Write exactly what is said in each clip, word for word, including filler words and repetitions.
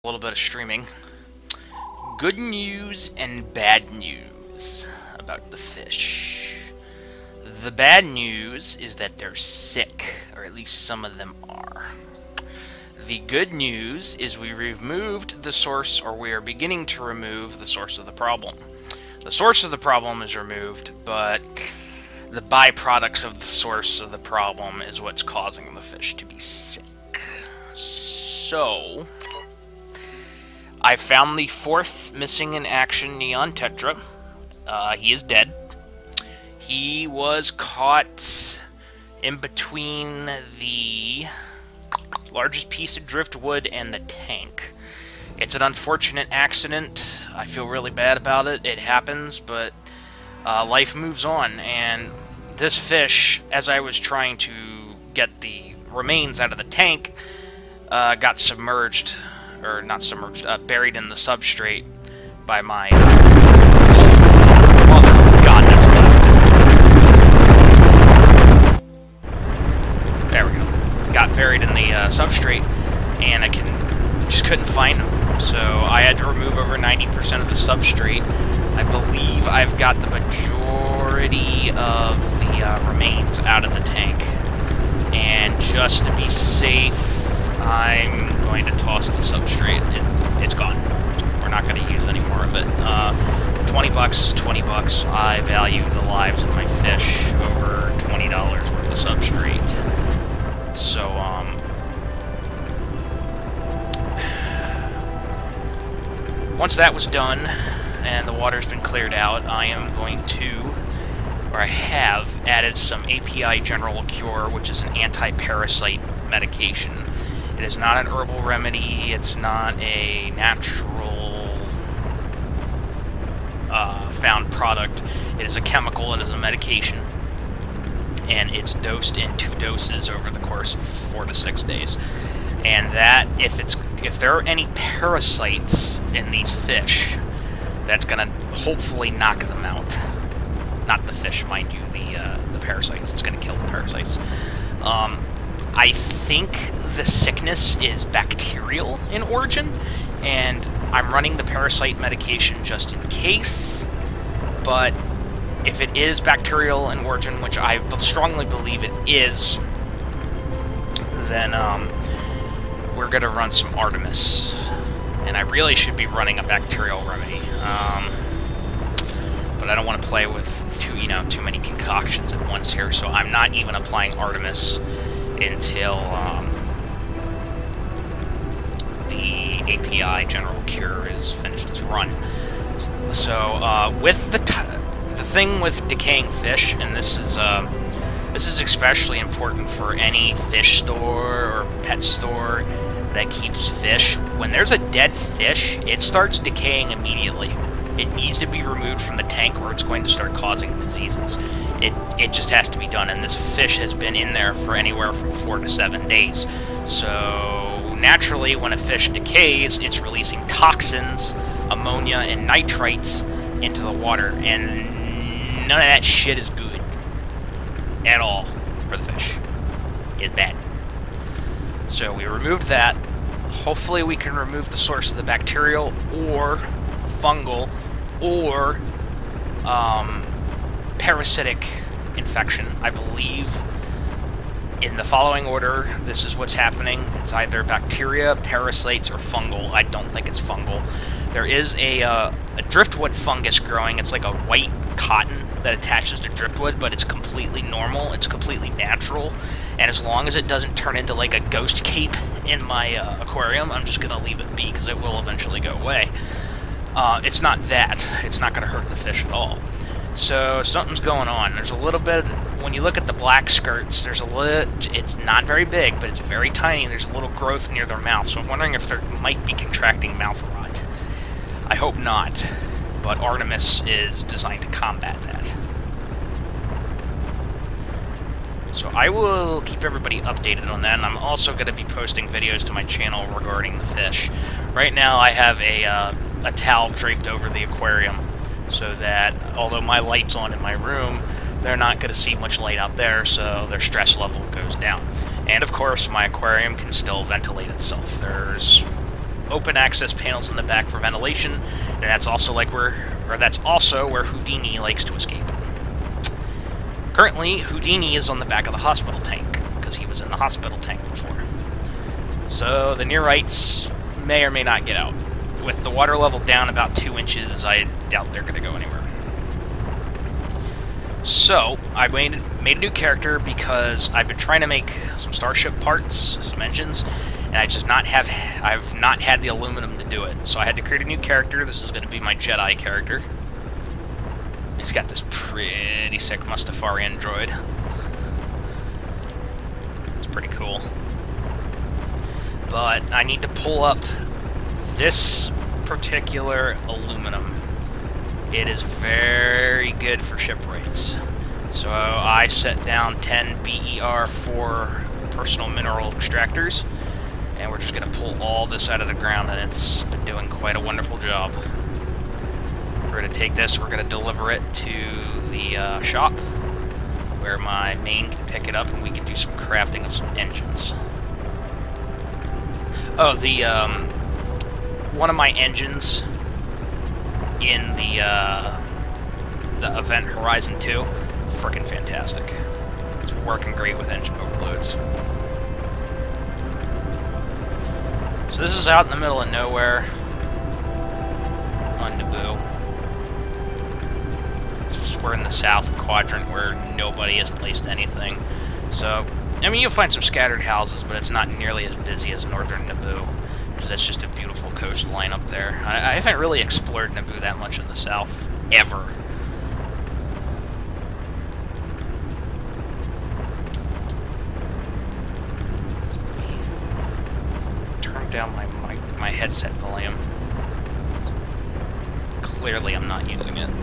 little bit of streaming. Good news and bad news about the fish. The bad news is that they're sick, or at least some of them are. The good news is we removed the source, or we are beginning to remove the source of the problem. The source of the problem is removed, but the byproducts of the source of the problem is what's causing the fish to be sick. So, I found the fourth missing in action Neon Tetra. Uh, he is dead. He was caught in between the largest piece of driftwood and the tank. It's an unfortunate accident. I feel really bad about it. It happens, but uh, life moves on. And this fish, as I was trying to get the remains out of the tank, uh, got submerged, or not submerged, uh, buried in the substrate by my mother. God, that's loud. There we go. Got buried in the uh, substrate, and I can just couldn't find them. So I had to remove over ninety percent of the substrate. I believe I've got the majority of the uh, remains out of the tank. And just to be safe, I'm going to toss the substrate. It, it's gone. We're not going to use any more of it. Uh, twenty bucks is twenty bucks. I value the lives of my fish over twenty dollars worth of substrate. So, um... once that was done, and the water's been cleared out, I am going to, or I have, added some A P I General Cure, which is an anti-parasite medication. It is not an herbal remedy, it's not a natural uh, found product. It is a chemical, it is a medication, and it's dosed in two doses over the course of four to six days. And that, if it's if there are any parasites in these fish, that's gonna hopefully knock them out. Not the fish, mind you, the uh, the parasites. It's gonna kill the parasites. Um, I think the sickness is bacterial in origin, and I'm running the parasite medication just in case. But if it is bacterial in origin, which I strongly believe it is, then um, we're gonna run some Artemis. And I really should be running a bacterial remedy. Um, but I don't want to play with too, you know, too many concoctions at once here, so I'm not even applying Artemis until um, the A P I General Cure is finished its run. So uh, with the t the thing with decaying fish, and this is uh, this is especially important for any fish store or pet store that keeps fish. When there's a dead fish, it starts decaying immediately. It needs to be removed from the tank or it's going to start causing diseases. It, it just has to be done, and this fish has been in there for anywhere from four to seven days. So naturally, when a fish decays, it's releasing toxins, ammonia, and nitrites into the water, and none of that shit is good at all for the fish. It's bad. So we removed that. Hopefully we can remove the source of the bacterial or fungal or um, parasitic infection. I believe in the following order, this is what's happening. It's either bacteria, parasites, or fungal. I don't think it's fungal. There is a, uh, a driftwood fungus growing. It's like a white cotton that attaches to driftwood, but it's completely normal. It's completely natural. And as long as it doesn't turn into like a ghost cape in my uh, aquarium, I'm just going to leave it be, because it will eventually go away. Uh, it's not that. It's not going to hurt the fish at all. So something's going on. There's a little bit, when you look at the black skirts, there's a little, it's not very big, but it's very tiny. There's a little growth near their mouth, so I'm wondering if they might be contracting mouth rot. I hope not, but Artemis is designed to combat that. So I will keep everybody updated on that, and I'm also going to be posting videos to my channel regarding the fish. Right now I have a, uh, a towel draped over the aquarium, so that although my light's on in my room, they're not going to see much light out there, so their stress level goes down. And of course, my aquarium can still ventilate itself. There's open access panels in the back for ventilation, and that's also like where, or that's also where Houdini likes to escape. Currently, Houdini is on the back of the hospital tank, because he was in the hospital tank before. So the near-rights may or may not get out. With the water level down about two inches, I doubt they're going to go anywhere. So, I made, made a new character because I've been trying to make some starship parts, some engines, and I just not have, I've not had the aluminum to do it. So I had to create a new character. This is going to be my Jedi character. He's got this pretty sick Mustafari android. It's pretty cool. But I need to pull up this particular aluminum. It is very good for ship rates. So I set down ten B E R four personal mineral extractors, and we're just going to pull all this out of the ground, and it's been doing quite a wonderful job. We're going to take this, we're going to deliver it to the uh, shop, where my main can pick it up, and we can do some crafting of some engines. Oh, the, um, one of my engines in the, uh, the Event Horizon two, frickin' fantastic. It's working great with engine overloads. So this is out in the middle of nowhere on Naboo. We're in the south quadrant where nobody has placed anything. So, I mean, you'll find some scattered houses, but it's not nearly as busy as northern Naboo, because that's just a beautiful coastline up there. I, I haven't really explored Naboo that much in the south, ever. Turn down my, my, my headset volume. Clearly I'm not using it.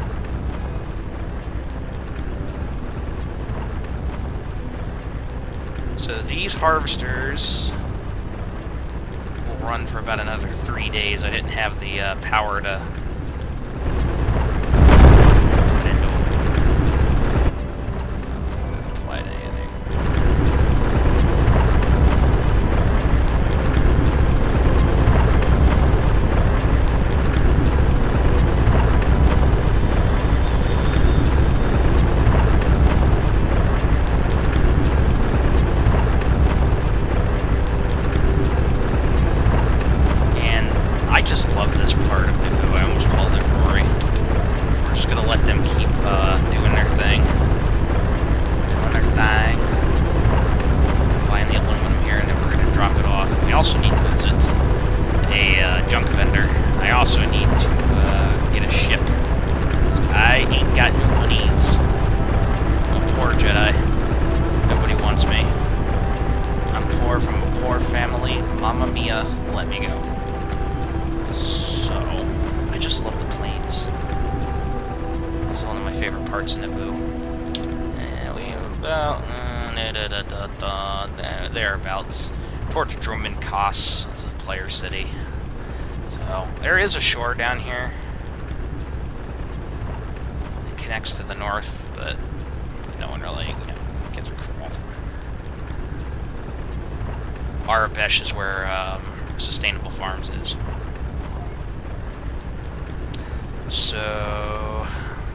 So these harvesters will run for about another three days. I didn't have the uh, power to put into them. I don't think that applied to anything. Thereabouts, towards Dromund Kaas, is a player city. So there is a shore down here. It connects to the north, but no one really, you know, gives a crap. Arabesh is where um, Sustainable Farms is. So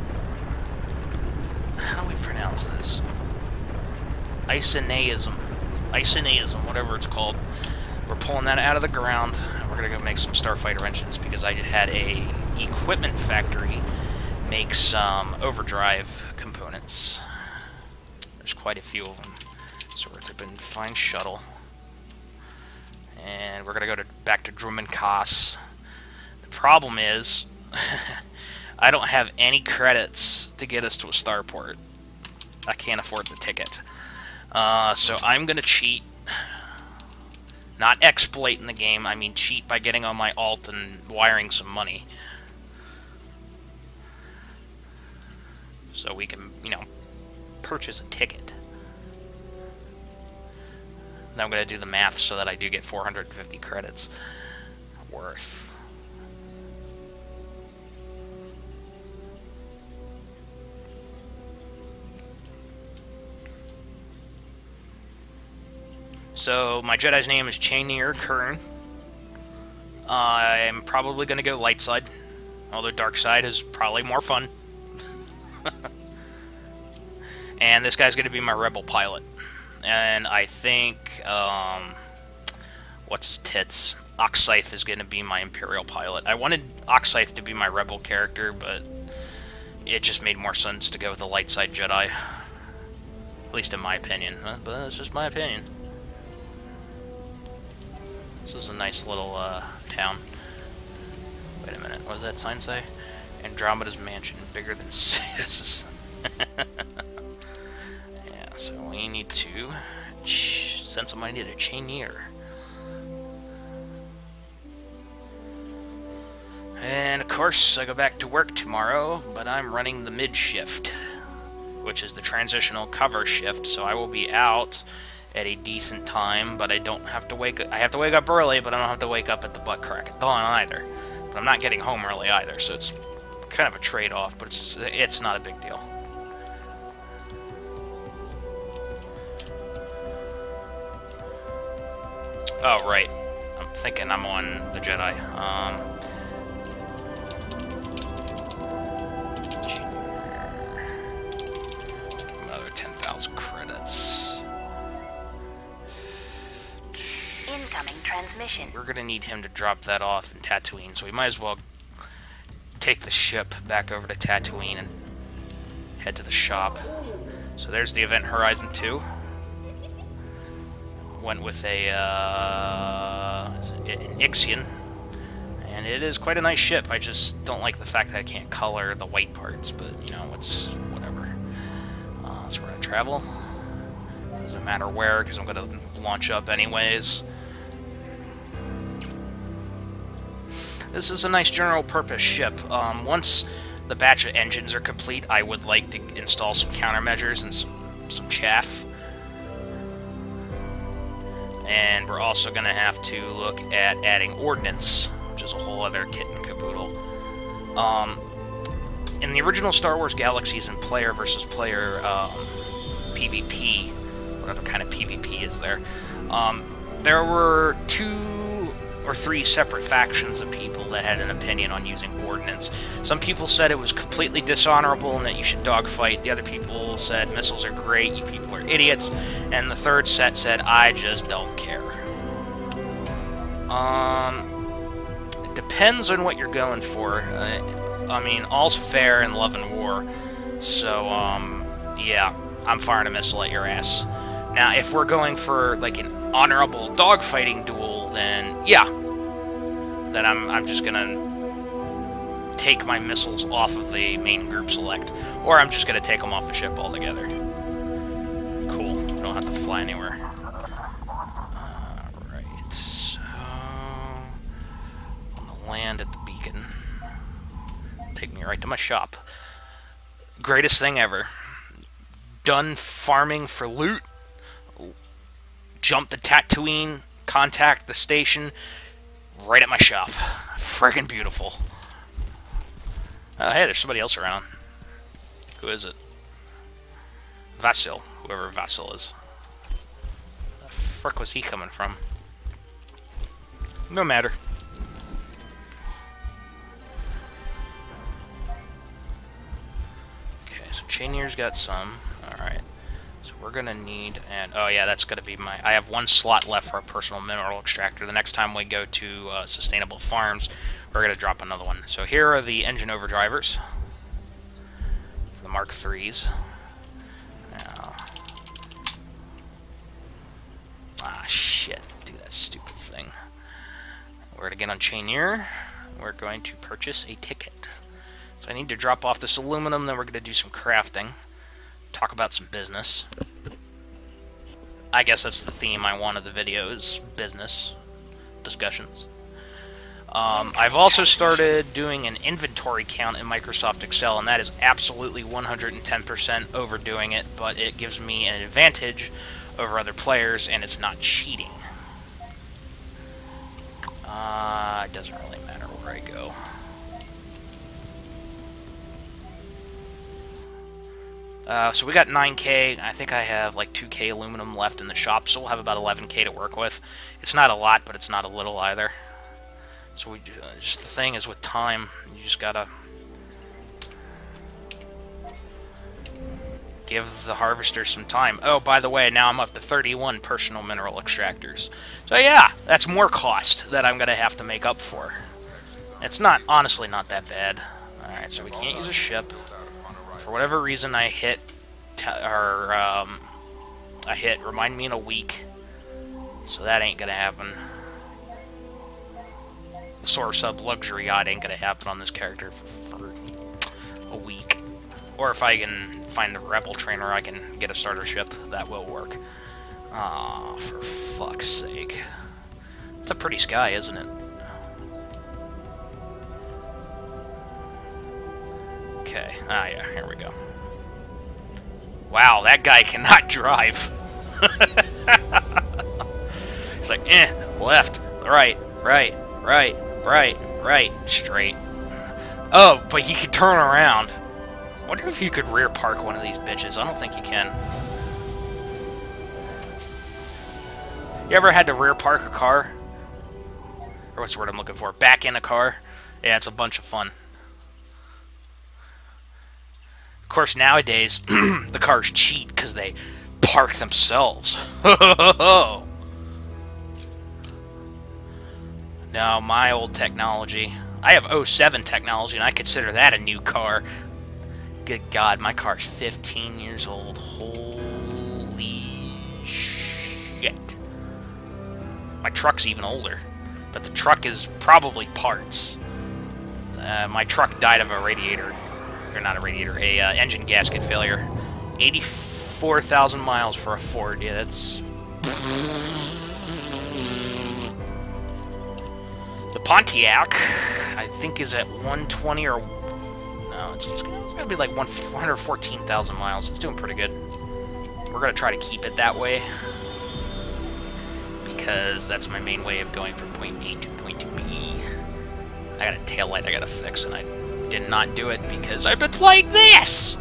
how do we pronounce this? Isoneism. Isoneism, whatever it's called. We're pulling that out of the ground, and we're going to go make some Starfighter engines, because I had a equipment factory make some overdrive components. There's quite a few of them. So we're going to find shuttle. And we're going to go to back to Dromund Kaas. The problem is, I don't have any credits to get us to a starport. I can't afford the ticket. Uh, so I'm gonna cheat. Not exploit in the game, I mean cheat by getting on my alt and wiring some money. So we can, you know, purchase a ticket. Now I'm gonna do the math so that I do get four hundred fifty credits worth. So, my Jedi's name is Chainier Kern. I'm probably going to go light side, although dark side is probably more fun. And this guy's going to be my rebel pilot. And I think, um, what's his tits? Oxythe is going to be my Imperial pilot. I wanted Oxythe to be my rebel character, but it just made more sense to go with the light side Jedi. At least in my opinion. But that's just my opinion. This is a nice little uh, town. Wait a minute, what does that sign say? Andromeda's mansion, bigger than Sis. Yeah, so we need to send somebody to Chenier. And of course, I go back to work tomorrow, but I'm running the mid shift, which is the transitional cover shift, so I will be out at a decent time, but I don't have to wake up. I have to wake up early, but I don't have to wake up at the butt crack at dawn either. But I'm not getting home early either, so it's kind of a trade-off, but it's it's not a big deal. Oh, right. I'm thinking I'm on the Jedi. Um, another ten thousand credits. Incoming transmission. We're going to need him to drop that off in Tatooine, so we might as well take the ship back over to Tatooine and head to the shop. So there's the Event Horizon two. Went with a, uh, an Ixion, and it is quite a nice ship. I just don't like the fact that I can't color the white parts, but, you know, it's whatever. Uh, so we're going to travel. Doesn't matter where, because I'm going to launch up anyways. This is a nice general-purpose ship. Um, once the batch of engines are complete, I would like to install some countermeasures and some, some chaff. And we're also going to have to look at adding ordnance, which is a whole other kit and caboodle. Um, in the original Star Wars Galaxies and player versus player um, PvP, whatever kind of PvP is there, um, there were two or three separate factions of people that had an opinion on using ordnance. Some people said it was completely dishonorable and that you should dogfight. The other people said missiles are great, you people are idiots. And the third set said, I just don't care. Um, it depends on what you're going for. Uh, I mean, all's fair in love and war. So, um, yeah, I'm firing a missile at your ass. Now, if we're going for, like, an honorable dogfighting duel, then, yeah. Then I'm, I'm just gonna take my missiles off of the main group select. Or I'm just gonna take them off the ship altogether. Cool. We don't have to fly anywhere. Alright, so... I'm gonna land at the beacon. Take me right to my shop. Greatest thing ever. Done farming for loot. Jump to Tatooine, contact the station, right at my shop. Friggin' beautiful. Oh, hey, there's somebody else around. Who is it? Vasil, whoever Vasil is. Where the frick was he coming from? No matter. Okay, so Chenier's got some. Alright. So we're gonna need, and oh yeah, that's gonna be my, I have one slot left for a personal mineral extractor. The next time we go to uh, Sustainable Farms, we're gonna drop another one. So here are the engine overdrivers for the Mark threes. Now, ah shit, do that stupid thing. We're gonna get on Chenier. We're going to purchase a ticket. So I need to drop off this aluminum, then we're gonna do some crafting. Talk about some business. I guess that's the theme I want of the video, is business discussions. Um, I've also started doing an inventory count in Microsoft Excel, and that is absolutely one hundred ten percent overdoing it, but it gives me an advantage over other players, and it's not cheating. Uh, it doesn't really matter where I go. Uh, so we got nine K. I think I have like two K aluminum left in the shop, so we'll have about eleven K to work with. It's not a lot, but it's not a little either. So we uh, just the thing is with time, you just gotta give the harvester some time. Oh, by the way, now I'm up to thirty-one personal mineral extractors. So yeah, that's more cost that I'm gonna have to make up for. It's not, honestly, not that bad. Alright, so we can't use a ship. For whatever reason, I hit, t or, um, I hit remind me in a week. So that ain't gonna happen. The Solar Sub Luxury Yacht ain't gonna happen on this character for, for a week. Or if I can find the Rebel Trainer, I can get a starter ship. That will work. Aw, for fuck's sake. It's a pretty sky, isn't it? Okay. Ah, yeah, here we go. Wow, that guy cannot drive. It's like, eh, left, right, right, right, right, right, straight. Oh, but he could turn around. I wonder if you could rear park one of these bitches. I don't think you can. You ever had to rear park a car? Or what's the word I'm looking for? Back in a car? Yeah, it's a bunch of fun. Of course, nowadays, the cars cheat because they park themselves. Now, my old technology. I have oh seven technology, and I consider that a new car. Good God, my car's fifteen years old. Holy shit. My truck's even older. But the truck is probably parts. Uh, my truck died of a radiator. Or not a radiator, a uh, engine gasket failure. eighty-four thousand miles for a Ford. Yeah, that's... The Pontiac, I think, is at one twenty or... No, it's just it's gonna be like one hundred fourteen thousand miles. It's doing pretty good. We're gonna try to keep it that way. Because that's my main way of going from point A to point B. I got a taillight I gotta fix, and I did not do it because I've been playing this!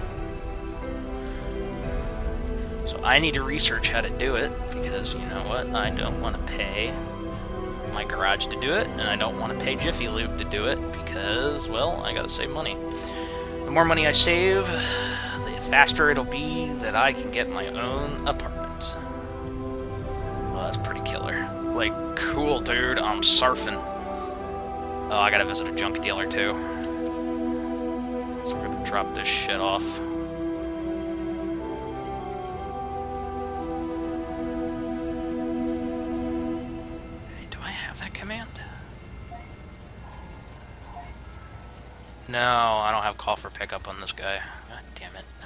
So I need to research how to do it, because you know what? I don't want to pay my garage to do it, and I don't want to pay Jiffy Lube to do it, because, well, I gotta save money. The more money I save, the faster it'll be that I can get my own apartment. Well, that's pretty killer. Like, cool, dude, I'm surfing. Oh, I gotta visit a junk dealer, too. So we're gonna drop this shit off. Do I have that command? No, I don't have call for pickup on this guy. God damn it.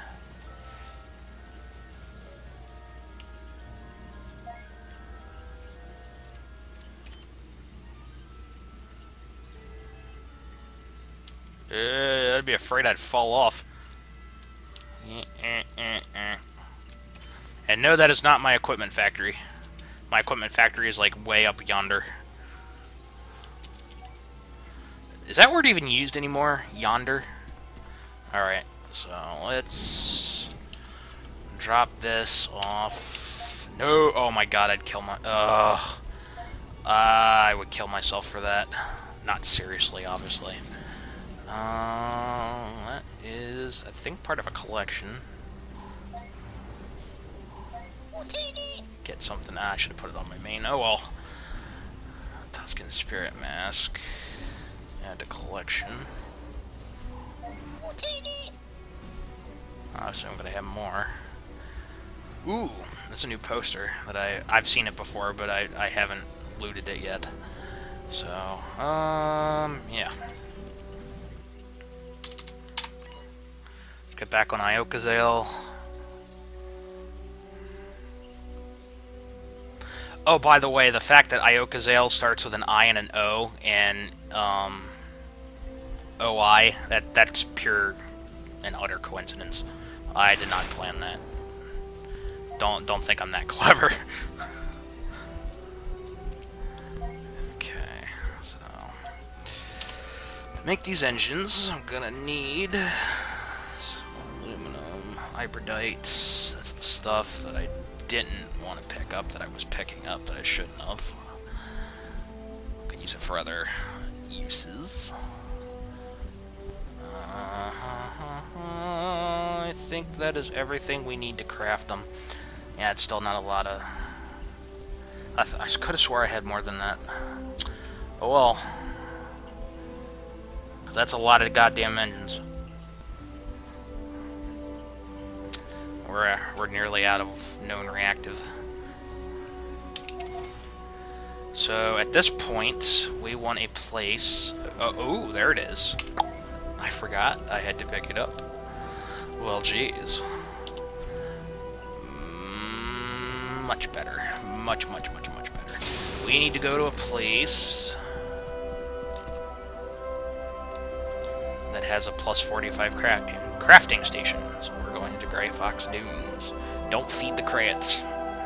Uh, I'd be afraid I'd fall off. And no, that is not my equipment factory. My equipment factory is like way up yonder. Is that word even used anymore? Yonder? Alright, so let's drop this off. No, oh my god, I'd kill my... Ugh. Uh, I would kill myself for that. Not seriously, obviously. Um, that is, I think, part of a collection. Get something. Ah, I should have put it on my main. Oh well. Tuscan Spirit Mask. Add to collection. Obviously, I'm gonna have more. Ooh, that's a new poster that I I've seen it before, but I I haven't looted it yet. So, um, yeah. Get back on Iokazel. Oh, by the way, the fact that Iokazel starts with an I and an O and um, O I, that that's pure and utter coincidence. I did not plan that. Don't don't think I'm that clever. Okay, so to make these engines, I'm gonna need Hybridites. That's the stuff that I didn't want to pick up that I was picking up that I shouldn't have. I can use it for other uses. Uh, I think that is everything we need to craft them. Yeah, it's still not a lot of... I, th I could have swore I had more than that. Oh well. That's a lot of goddamn engines. We're, uh, we're nearly out of known reactive. So, at this point, we want a place... Oh, oh, there it is. I forgot I had to pick it up. Well, geez. Mm, much better. Much, much, much, much better. We need to go to a place that has a plus forty-five crafting, crafting station. So we're going to Grey Fox Dunes. Don't feed the crayets.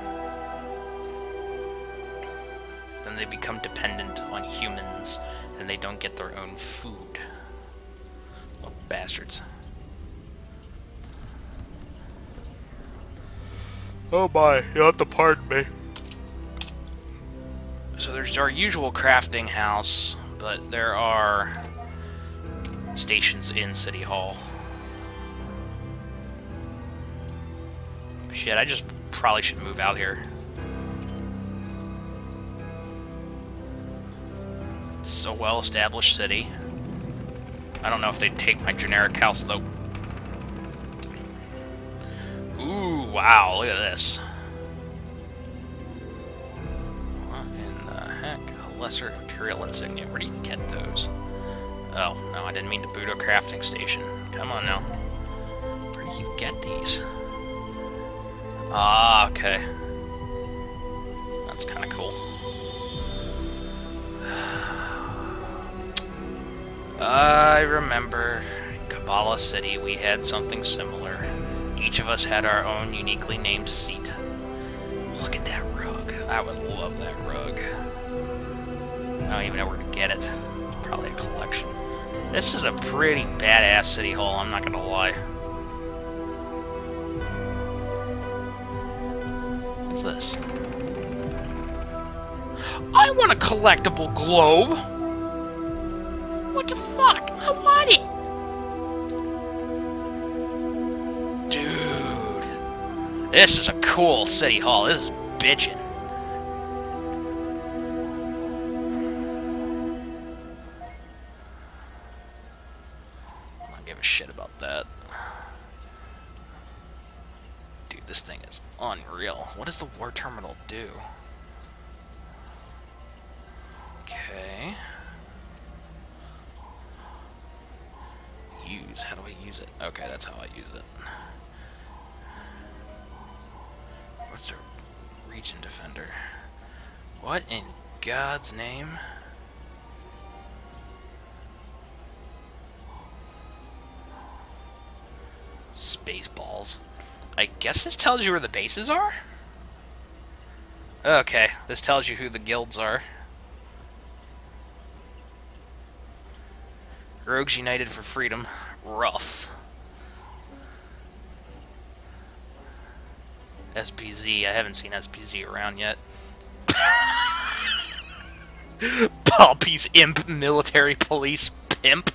Then they become dependent on humans, and they don't get their own food. Little bastards. Oh my, you'll have to pardon me. So there's our usual crafting house, but there are stations in City Hall. Shit, I just probably should move out here. It's a well-established city. I don't know if they'd take my generic house, though. Ooh, wow, look at this. What in the heck? A lesser Imperial insignia. Where do you get those? Oh, no, I didn't mean to boot a crafting station. Come on now. Where do you get these? Ah, okay. That's kind of cool. I remember in Kabbalah City we had something similar. Each of us had our own uniquely named seat. Look at that rug. I would love that rug. I don't even know where to get it. Probably a collection. This is a pretty badass city hall, I'm not gonna lie. What's this? I want a collectible globe! What the fuck? I want it! Dude. This is a cool city hall. This is bitchin'. I don't give a shit about that. Dude, this thing is unreal. What does the war terminal do? Okay. Use. How do I use it? Okay, that's how I use it. What's a region defender? What in God's name? Spaceballs. I guess this tells you where the bases are? Okay, this tells you who the guilds are. Rogues United for Freedom. Rough. S P Z. I haven't seen S P Z around yet. Poppy's Imp Military Police Pimp.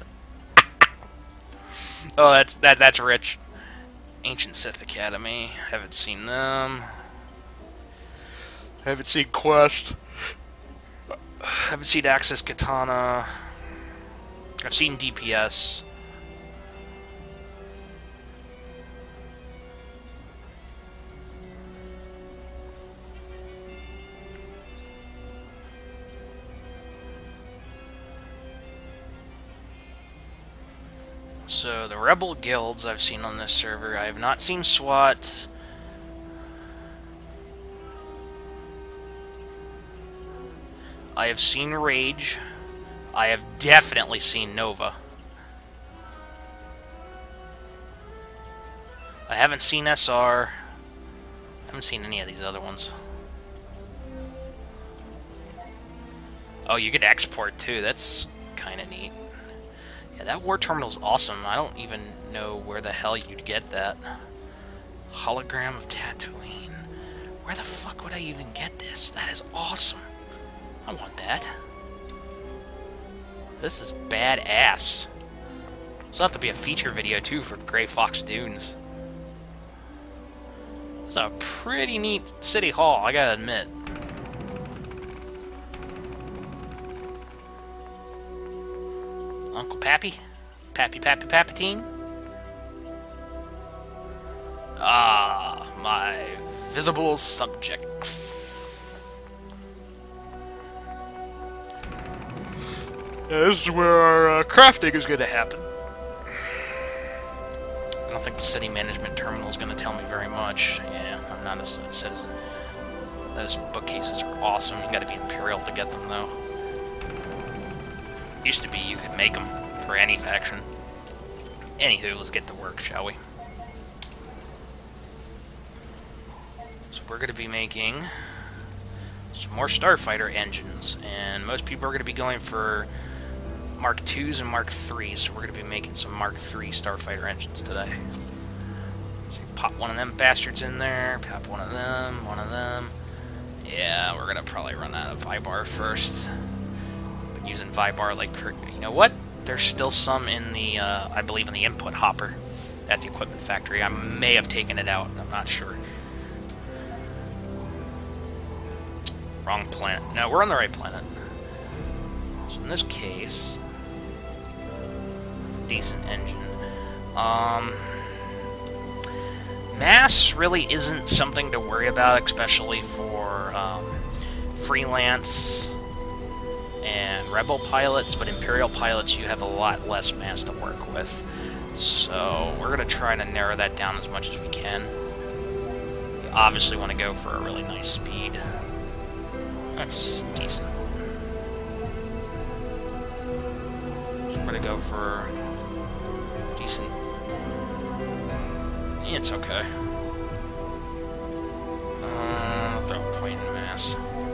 Oh, that's that. That's rich. Ancient Sith Academy. Haven't seen them. Haven't seen Quest. Haven't seen Axis Katana. I've seen D P S. So, the Rebel Guilds I've seen on this server. I have not seen SWAT. I have seen Rage. I have definitely seen Nova. I haven't seen S R. I haven't seen any of these other ones. Oh, you could export too. That's kind of neat. Yeah, that war terminal's awesome. I don't even know where the hell you'd get that. Hologram of Tatooine. Where the fuck would I even get this? That is awesome. I want that. This is badass. This will have to be a feature video, too, for Grey Fox Dunes. It's a pretty neat city hall, I gotta admit. Uncle Pappy? Pappy Pappy Pappatine? Ah, my visible subjects. Yeah, this is where our uh, crafting is going to happen. I don't think the city management terminal is going to tell me very much. Yeah, I'm not a citizen. Those bookcases are awesome. You got to be Imperial to get them, though. Used to be you could make them for any faction. Anywho, let's get to work, shall we? So we're going to be making some more Starfighter engines, and most people are going to be going for Mark twos and Mark threes, so we're going to be making some Mark three Starfighter engines today. So pop one of them bastards in there, pop one of them, one of them. Yeah, we're going to probably run out of Vybar first. Been using Vybar like... You know what? There's still some in the, uh, I believe in the input hopper at the equipment factory. I may have taken it out, I'm not sure. Wrong planet. No, we're on the right planet. So in this case... decent engine. Um, mass really isn't something to worry about, especially for um, freelance and rebel pilots, but Imperial pilots you have a lot less mass to work with. So we're going to try to narrow that down as much as we can. You obviously want to go for a really nice speed. That's decent. So we're going to go for decent. It's okay. Uh, throw a point in mass.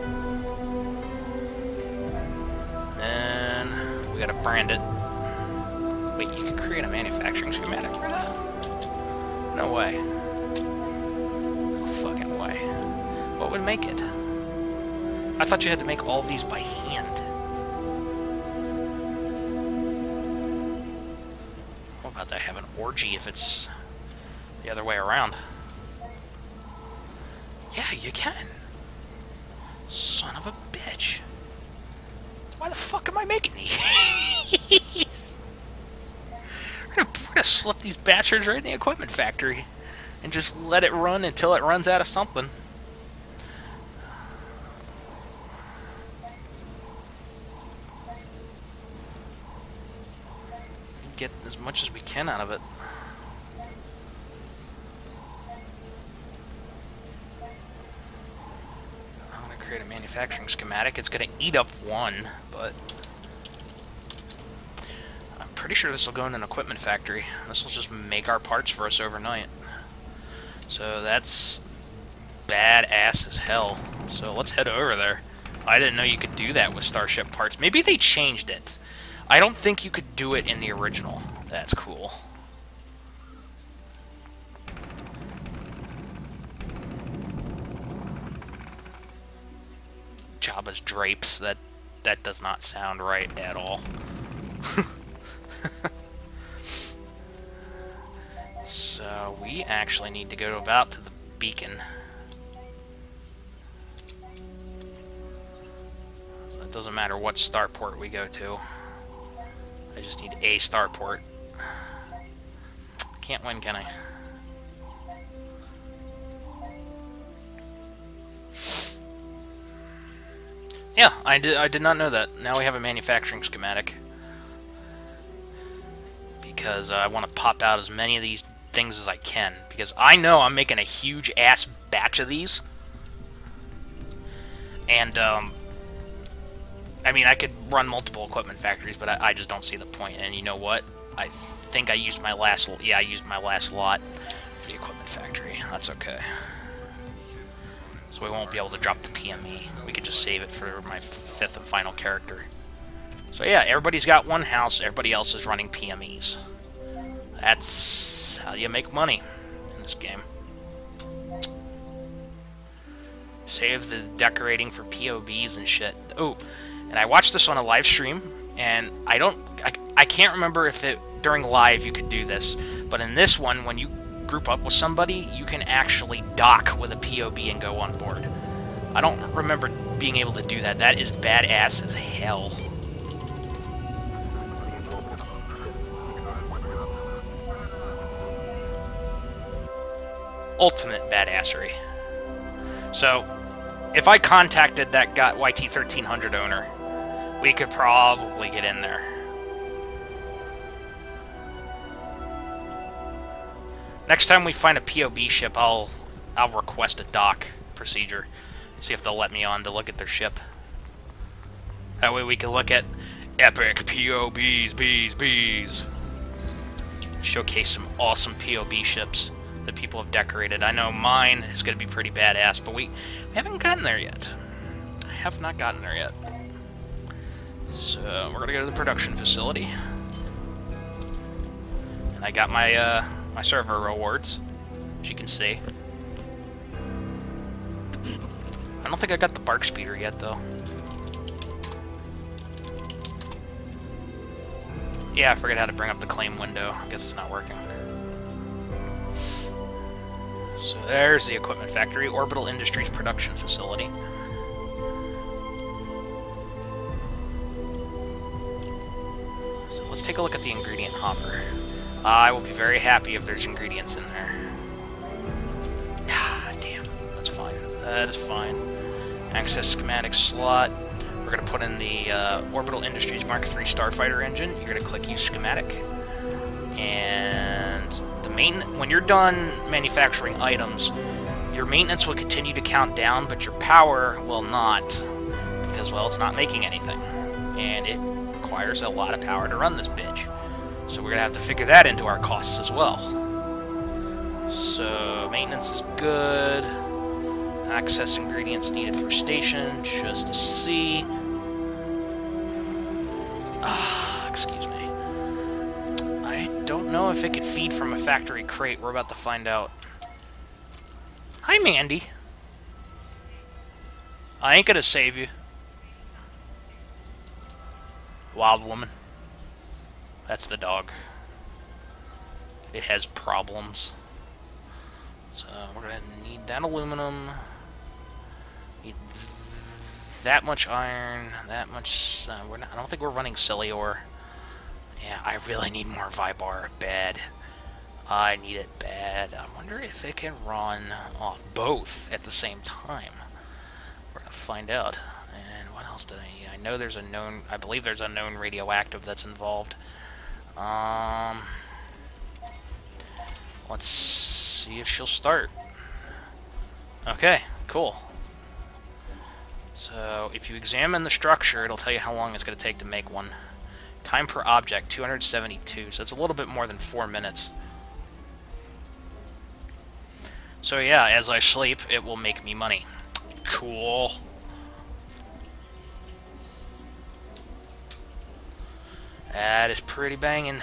Then we gotta brand it. Wait, you can create a manufacturing schematic for that? No way. No fucking way. What would make it? I thought you had to make all these by hand. What about that? Have an orgy if it's the other way around? Yeah, you can. Son of a bitch. Why the fuck am I making these? We're gonna, we're gonna slip these bastards right in the equipment factory and just let it run until it runs out of something. Get as much as we can out of it. I'm going to create a manufacturing schematic. It's going to eat up one, but I'm pretty sure this will go in an equipment factory. This will just make our parts for us overnight. So that's badass as hell. So let's head over there. I didn't know you could do that with Starship parts. Maybe they changed it. I don't think you could do it in the original. That's cool. Jabba's drapes. That that does not sound right at all. So we actually need to go about to the beacon. So it doesn't matter what starport we go to. I just need a starport. Can't win, can I? Yeah, I did, I did not know that. Now we have a manufacturing schematic. Because uh, I want to pop out as many of these things as I can. Because I know I'm making a huge-ass batch of these. And, um... I mean, I could run multiple equipment factories, but I, I just don't see the point. And you know what? I think I used my last... Yeah, I used my last lot for the equipment factory. That's okay. So we won't be able to drop the P M E. We could just save it for my fifth and final character. So yeah, everybody's got one house. Everybody else is running P M Es. That's how you make money in this game. Save the decorating for P O Bs and shit. Oh, and I watched this on a live stream And I don't, I, I can't remember if it during live you could do this, but in this one, when you group up with somebody, you can actually dock with a P O B and go on board. I don't remember being able to do that. That is badass as hell. Ultimate badassery. So, if I contacted that guy, Y T thirteen hundred owner, we could probably get in there. Next time we find a P O B ship, I'll I'll request a dock procedure. See if they'll let me on to look at their ship. That way we can look at epic P O Bs, Bs, Bs. Showcase some awesome P O B ships that people have decorated. I know mine is going to be pretty badass, but we, we haven't gotten there yet. I have not gotten there yet. So, we're going to go to the production facility. And I got my, uh, my server rewards, as you can see. I don't think I got the bark speeder yet, though. Yeah, I forgot how to bring up the claim window. I guess it's not working. So there's the equipment factory, Orbital Industries production facility. So let's take a look at the ingredient hopper. Uh, I will be very happy if there's ingredients in there. Ah, damn. That's fine. That is fine. Access schematic slot. We're going to put in the uh, Orbital Industries Mark three Starfighter engine. You're going to click Use Schematic. And the main, when you're done manufacturing items, your maintenance will continue to count down, but your power will not. Because, well, it's not making anything. And it requires a lot of power to run this bitch. So we're going to have to figure that into our costs as well. So, maintenance is good. Access ingredients needed for station, just a C. Ah, excuse me. I don't know if it could feed from a factory crate. We're about to find out. Hi, Mandy. I ain't gonna save you. Wild woman. That's the dog. It has problems. So we're gonna need that aluminum. Need that much iron. That much. Uh, we're not. I don't think we're running Celior. Yeah, I really need more Vybar. Bad. I need it bad. I wonder if it can run off both at the same time. We're gonna find out. And what else did I need? I know there's a known. I believe there's a known radioactive that's involved. Um. Let's see if she'll start. Okay, cool. So, if you examine the structure, it'll tell you how long it's going to take to make one. Time per object, two hundred seventy-two, so it's a little bit more than four minutes. So yeah, as I sleep, it will make me money. Cool. That is pretty banging.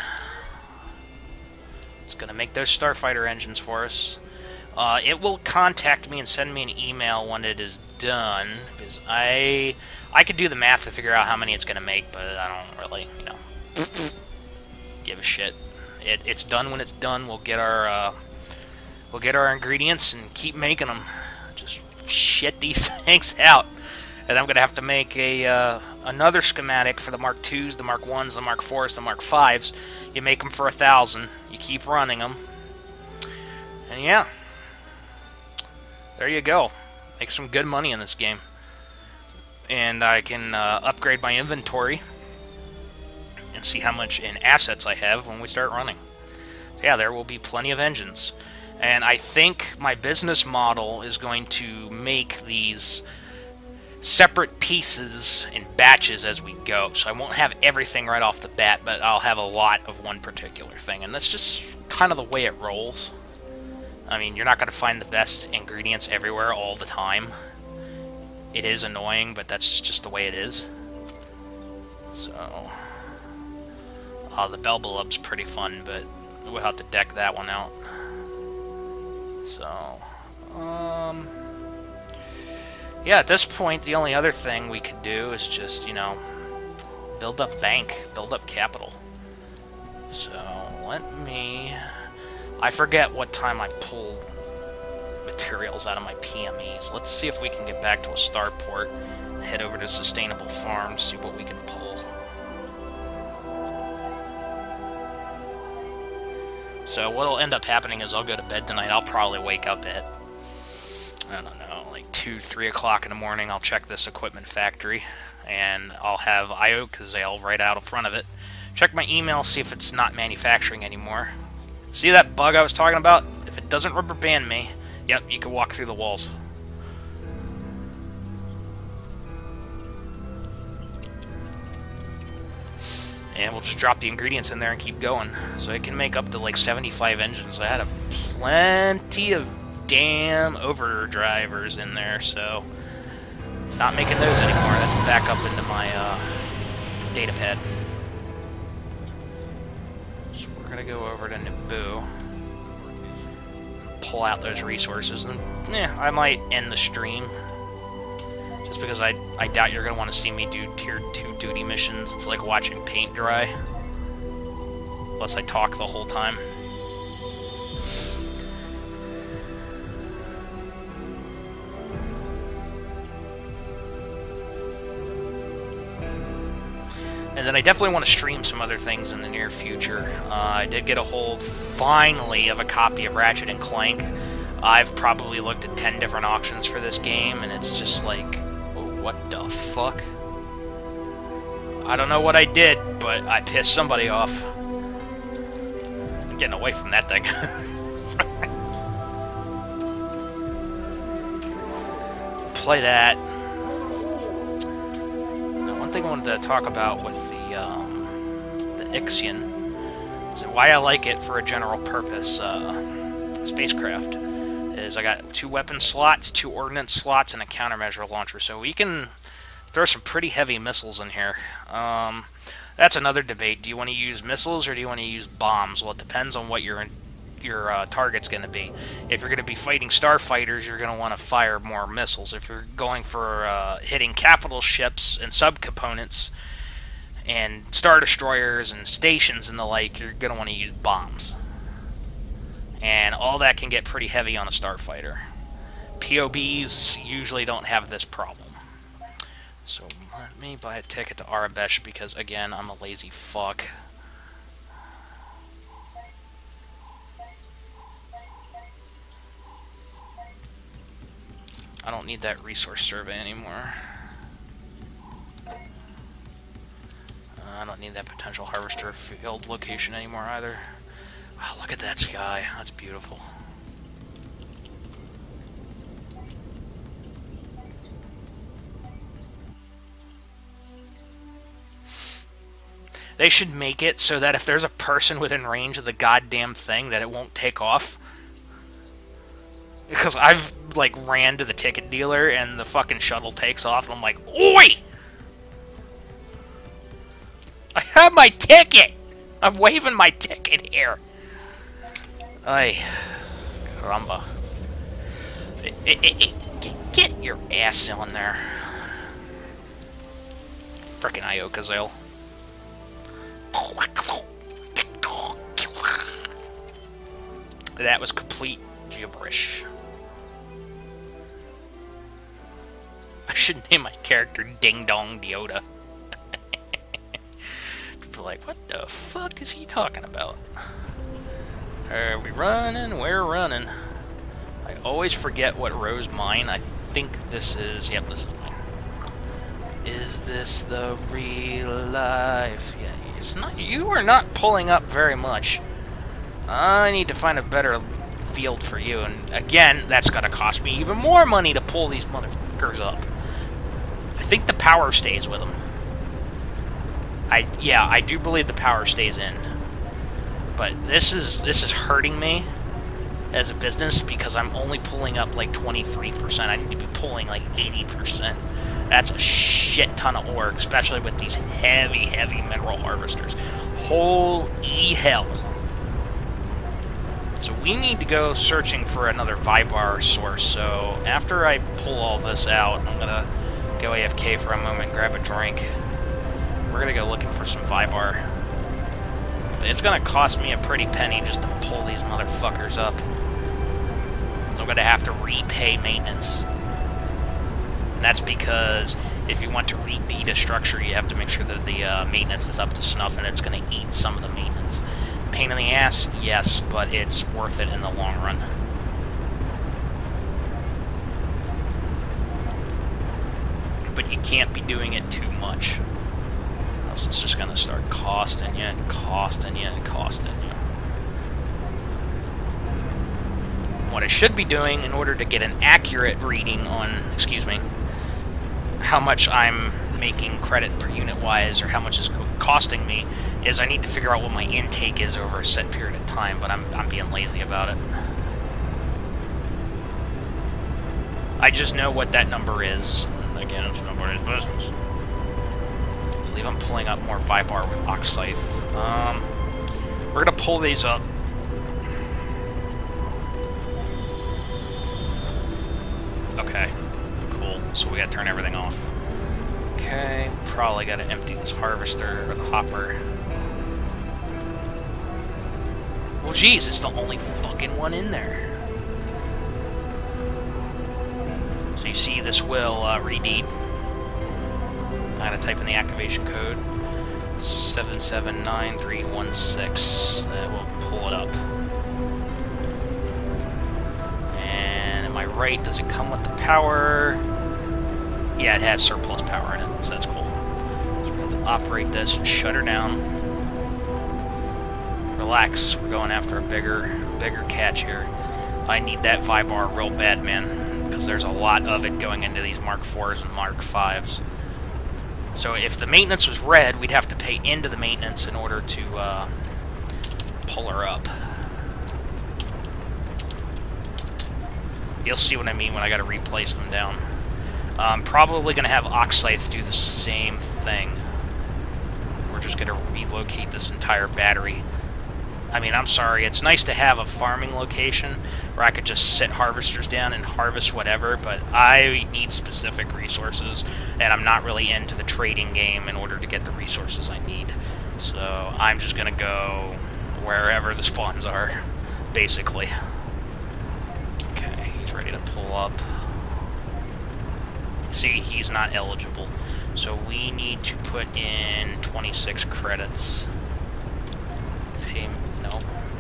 It's going to make those Starfighter engines for us. Uh, it will contact me and send me an email when it is done, because I I could do the math to figure out how many it's going to make, but I don't really, you know, give a shit. It, it's done when it's done. We'll get our uh, we'll get our ingredients and keep making them. Just shit these things out, and I'm going to have to make a uh, another schematic for the Mark twos, the Mark ones, the Mark fours, the Mark fives. You make them for a thousand. You keep running them, and yeah. There you go. Make some good money in this game. And I can uh, upgrade my inventory and see how much in assets I have when we start running. So yeah, there will be plenty of engines. And I think my business model is going to make these separate pieces in batches as we go. So I won't have everything right off the bat, but I'll have a lot of one particular thing. And that's just kind of the way it rolls. I mean, you're not going to find the best ingredients everywhere all the time. It is annoying, but that's just the way it is. So, uh, the Belbelub's pretty fun, but we'll have to deck that one out. So, um, yeah, at this point, the only other thing we could do is just, you know, build up bank, build up capital. So, let me... I forget what time I pull materials out of my P M Es. Let's see if we can get back to a starport, head over to Sustainable Farms, see what we can pull. So what'll end up happening is I'll go to bed tonight. I'll probably wake up at, I don't know, like two, three o'clock in the morning. I'll check this equipment factory, and I'll have Io-Kazail right out in front of it. Check my email, see if it's not manufacturing anymore. See that bug I was talking about? If it doesn't rubber band me, yep, you can walk through the walls. And we'll just drop the ingredients in there and keep going. So it can make up to like seventy-five engines. I had a plenty of damn overdrivers in there, so it's not making those anymore. That's back up into my uh, data pad. So we're gonna go over to Naboo, pull out those resources, and yeah, I might end the stream. Just because I, I doubt you're going to want to see me do tier two duty missions. It's like watching paint dry. Unless I talk the whole time. And then I definitely want to stream some other things in the near future. Uh, I did get a hold, finally, of a copy of Ratchet and Clank. I've probably looked at ten different auctions for this game, and it's just like... what the fuck? I don't know what I did, but I pissed somebody off. I'm getting away from that thing. Play that. Now, one thing I wanted to talk about with the um, the Ixion is why I like it for a general purpose uh, spacecraft. Is I got two weapon slots, two ordnance slots, and a countermeasure launcher, so we can throw some pretty heavy missiles in here. Um, that's another debate. Do you want to use missiles or do you want to use bombs? Well, it depends on what your your uh, target's going to be. If you're going to be fighting starfighters, you're going to want to fire more missiles. If you're going for uh, hitting capital ships and subcomponents and star destroyers and stations and the like, you're going to want to use bombs. And all that can get pretty heavy on a starfighter. P O Bs usually don't have this problem. So let me buy a ticket to Arabesh because, again, I'm a lazy fuck. I don't need that resource survey anymore. Uh, I don't need that potential harvester field location anymore either. Wow, look at that sky. That's beautiful. They should make it so that if there's a person within range of the goddamn thing, that it won't take off. Because I've, like, ran to the ticket dealer and the fucking shuttle takes off and I'm like, oi! I have my ticket! I'm waving my ticket here. Ay, caramba. It, it, it, it, get your ass on there. Frickin' Io-Kazail. That was complete gibberish. I should name my character Ding Dong Deoda. People are like, what the fuck is he talking about? Are we running? We're running. I always forget what row's mine. I think this is... Yep, this is mine. Is this the real life? Yeah, it's not... You are not pulling up very much. I need to find a better field for you. And again, that's going to cost me even more money to pull these motherfuckers up. I think the power stays with them. I... Yeah, I do believe the power stays in. But this is this is hurting me as a business because I'm only pulling up like twenty-three percent. I need to be pulling like eighty percent. That's a shit ton of ore, especially with these heavy, heavy mineral harvesters. Holy hell. So we need to go searching for another Vybar source. So after I pull all this out, I'm going to go A F K for a moment, grab a drink, we're gonna go looking for some Vybar. It's gonna cost me a pretty penny just to pull these motherfuckers up. So I'm gonna have to repay maintenance. And that's because if you want to redeed a structure, you have to make sure that the uh, maintenance is up to snuff, and it's gonna eat some of the maintenance. Pain in the ass, yes, but it's worth it in the long run. But you can't be doing it too much. Else it's just gonna start costing you and costing you and costing you. What I should be doing in order to get an accurate reading on, excuse me, how much I'm making credit per unit wise, or how much is costing me, is I need to figure out what my intake is over a set period of time, but I'm, I'm being lazy about it. I just know what that number is. Again, it's nobody's business. I believe I'm pulling up more Vybar with Ox Scythe. Um, we're gonna pull these up. Okay, cool. So we gotta turn everything off. Okay, probably gotta empty this harvester or the hopper. Well, geez, it's the only fucking one in there. So you see this will uh, redeed. I gotta type in the activation code. seven seven nine three one six. That will pull it up. And am I right? Does it come with the power? Yeah, it has surplus power in it, so that's cool. So we have to operate this and shut her down. Relax, we're going after a bigger, bigger catch here. I need that Vybar real bad, man, because there's a lot of it going into these Mark fours and Mark fives. So if the maintenance was red, we'd have to pay into the maintenance in order to uh, pull her up. You'll see what I mean when I gotta replace them down. I'm probably gonna have Ox Scythe do the same thing. We're just gonna relocate this entire battery. I mean, I'm sorry, it's nice to have a farming location where I could just sit harvesters down and harvest whatever, but I need specific resources, and I'm not really into the trading game in order to get the resources I need. So I'm just gonna go wherever the spawns are, basically. Okay, he's ready to pull up. See, he's not eligible. So we need to put in twenty-six credits. Pay, no.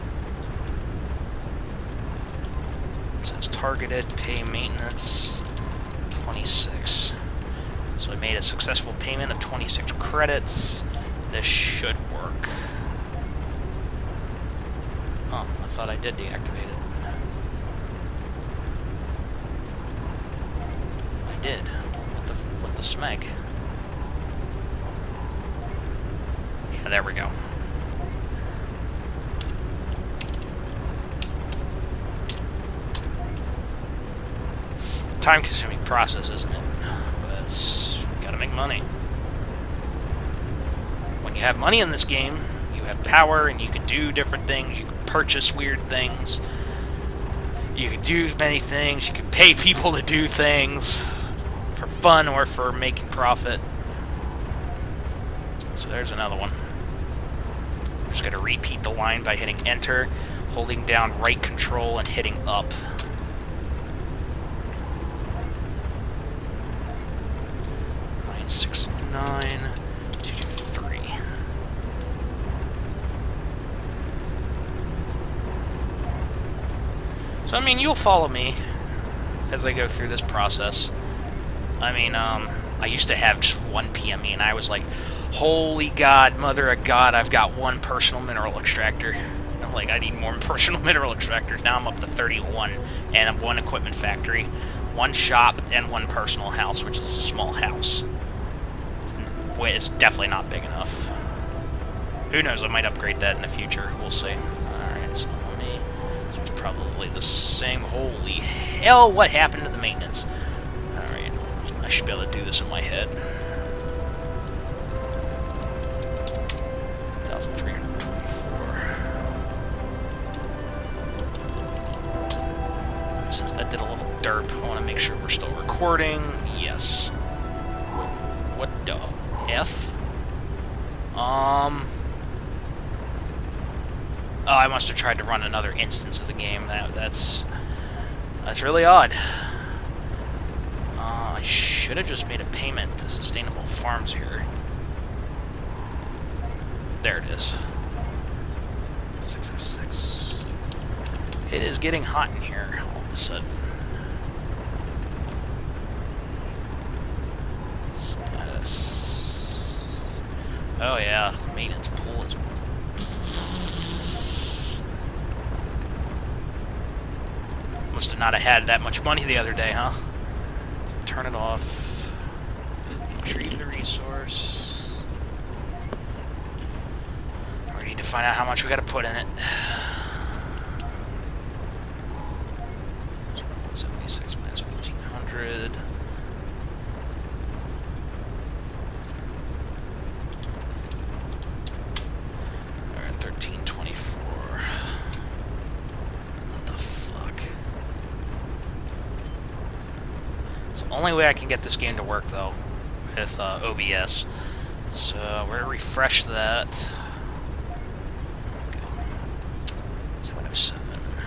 It says targeted, pay maintenance, twenty-six. So I made a successful payment of twenty-six credits. This should work. Oh, I thought I did deactivate it. I did. What the, what the smeg? Yeah, there we go. Time-consuming process, isn't it? But it's gotta make money. When you have money in this game, you have power, and you can do different things. You can purchase weird things. You can do many things. You can pay people to do things for fun or for making profit. So there's another one. I'm just gonna repeat the line by hitting enter, holding down right control, and hitting up. six nine two two three. So I mean, you'll follow me as I go through this process. I mean, um, I used to have just one P M E, and I was like, holy God, mother of God, I've got one personal mineral extractor. I'm like, I need more personal mineral extractors. Now I'm up to thirty-one, and I'm one equipment factory, one shop, and one personal house, which is a small house. It's definitely not big enough. Who knows, I might upgrade that in the future. We'll see. Alright, so let me... This was probably the same... Holy hell, what happened to the maintenance? Alright, I should be able to do this in my head. one thousand three hundred twenty-four. Since that did a little derp, I want to make sure we're still recording. Yes. What the... F? Um... Oh, I must have tried to run another instance of the game. That That's... That's really odd. Uh, I should have just made a payment to Sustainable Farms here. There it is. six oh six. It is getting hot in here all of a sudden. Status. Oh yeah, maintenance pool is... Must have not have had that much money the other day, huh? Turn it off. Retrieve the resource. We need to find out how much we got to put in it. one seventy-six minus fifteen hundred. Alright, thirteen twenty-four. What the fuck? It's the only way I can get this game to work, though, with uh, O B S. So we're going to refresh that. seven oh seven.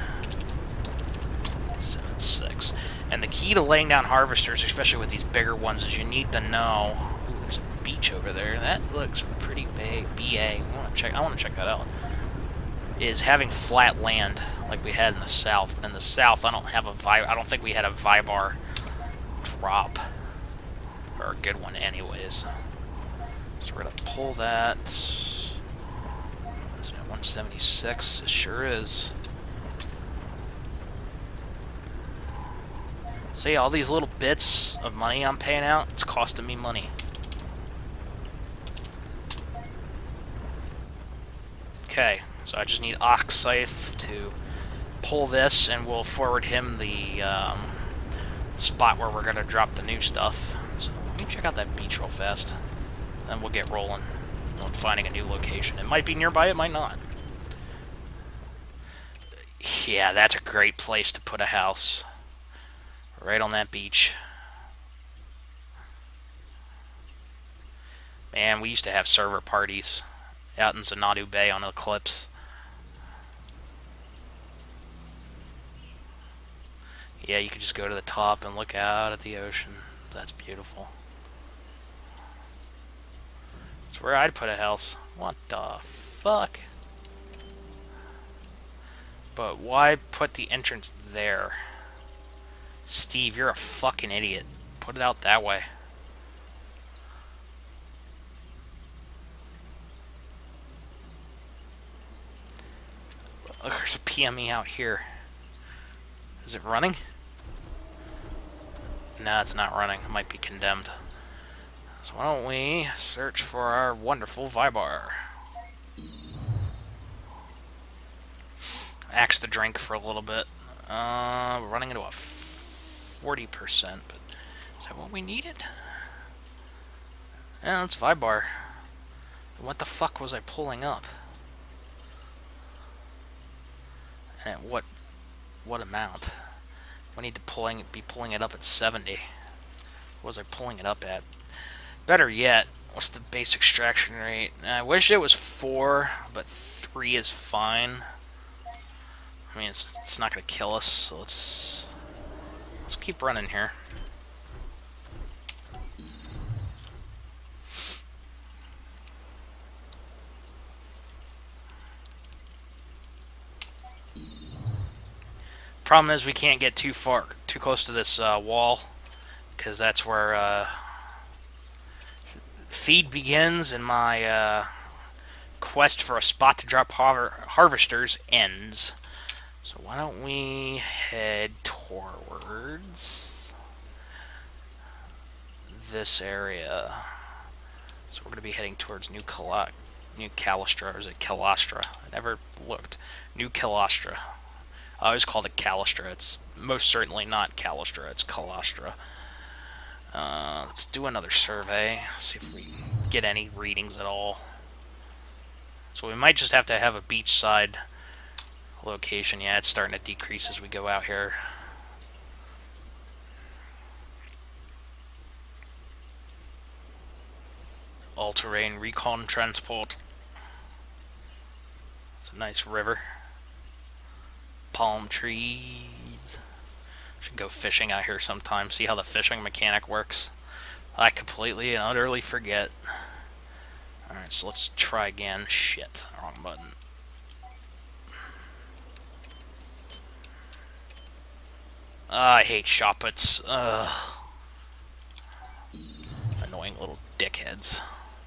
seventy-six. And the key to laying down harvesters, especially with these bigger ones, is you need to know... Ooh, there's a beach over there. That looks pretty big. B A. I want to check, I want to check that out. Is having flat land like we had in the south. But in the south, I don't have a vi I don't think we had a Vybar drop. Or a good one anyways. So we're going to pull that. That's at one seventy-six. It sure is. See, all these little bits of money I'm paying out, it's costing me money. Okay, so I just need Oxythe to pull this, and we'll forward him the um, spot where we're going to drop the new stuff. So let me check out that beach real fast. Then we'll get rolling on finding a new location. It might be nearby, it might not. Yeah, that's a great place to put a house. Right on that beach. Man, we used to have server parties out in Xanadu Bay on Eclipse. Yeah, you could just go to the top and look out at the ocean. That's beautiful. That's where I'd put a house. What the fuck? But why put the entrance there? Steve, you're a fucking idiot. Put it out that way. Look, there's a P M E out here. Is it running? No, it's not running. It might be condemned. So why don't we search for our wonderful Vybar? Axe the drink for a little bit. Uh, we're running into a forty percent, but is that what we needed? Yeah, it's Vybar. What the fuck was I pulling up? And at what what amount? We need to pulling be pulling it up at seventy. What was I pulling it up at? Better yet, what's the base extraction rate? I wish it was four, but three is fine. I mean, it's it's not gonna kill us, so let's let's keep running here. Problem is we can't get too far, too close to this uh, wall, because that's where uh, feed begins and my uh, quest for a spot to drop har harvesters ends. So why don't we head towards this area? So we're going to be heading towards New Cala New Calastra, or is it Calastra? I never looked. New Calastra. I always called it Calastra. It's most certainly not Calastra, it's Calastra. Uh, let's do another survey, see if we get any readings at all. So we might just have to have a beachside location. Yeah, it's starting to decrease as we go out here. all-terrain recon transport. It's a nice river. Palm trees. Should go fishing out here sometime, see how the fishing mechanic works. I completely and utterly forget. Alright, so let's try again. Shit, wrong button. Uh, I hate Shopputs. Ugh. Annoying little dickheads.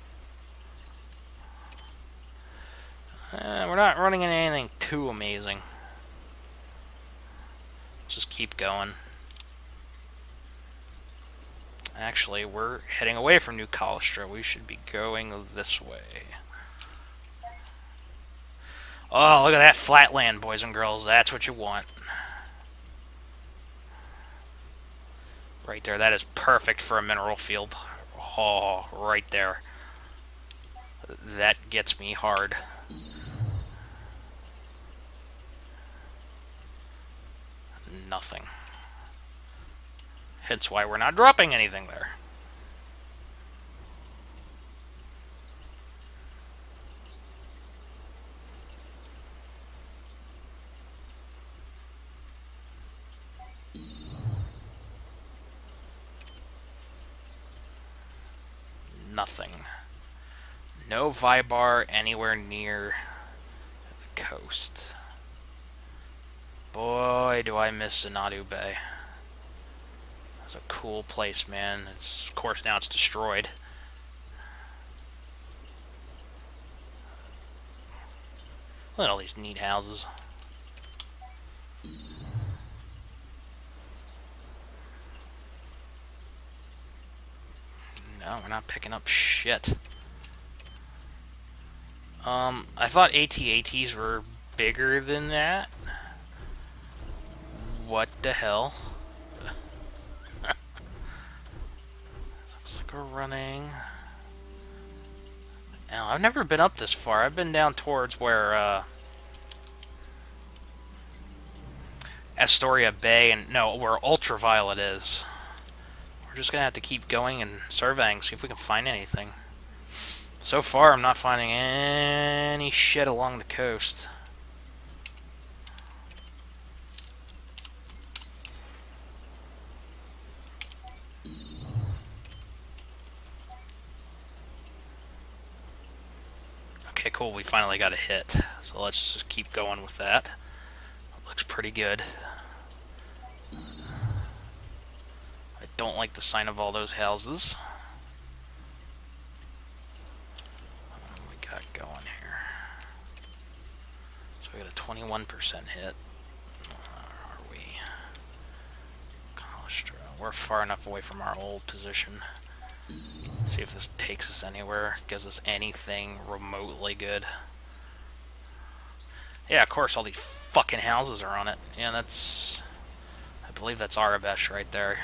Uh, we're not running into anything too amazing. Let's just keep going. Actually, we're heading away from New Callistra. We should be going this way. Oh, look at that flatland, boys and girls. That's what you want. Right there. That is perfect for a mineral field. Oh, right there. That gets me hard. Nothing. Hence why we're not dropping anything there. Nothing. No Vybar anywhere near the coast. Boy, do I miss Xanadu Bay. It's a cool place, man. It's, of course, now it's destroyed. Look at all these neat houses. No, we're not picking up shit. Um, I thought A T A Ts were bigger than that. What the hell? Looks like we're running. Now, I've never been up this far. I've been down towards where uh, Astoria Bay and no, where Ultraviolet is. We're just gonna have to keep going and surveying, see if we can find anything. So far, I'm not finding any shit along the coast. Okay, cool, we finally got a hit. So let's just keep going with that. Looks pretty good. I don't like the sign of all those houses. What do we got going here? So we got a twenty-one percent hit. Where are we? Callistra. We're far enough away from our old position. See if this takes us anywhere, gives us anything remotely good. Yeah, of course, all these fucking houses are on it. Yeah, that's... I believe that's Aurebesh right there.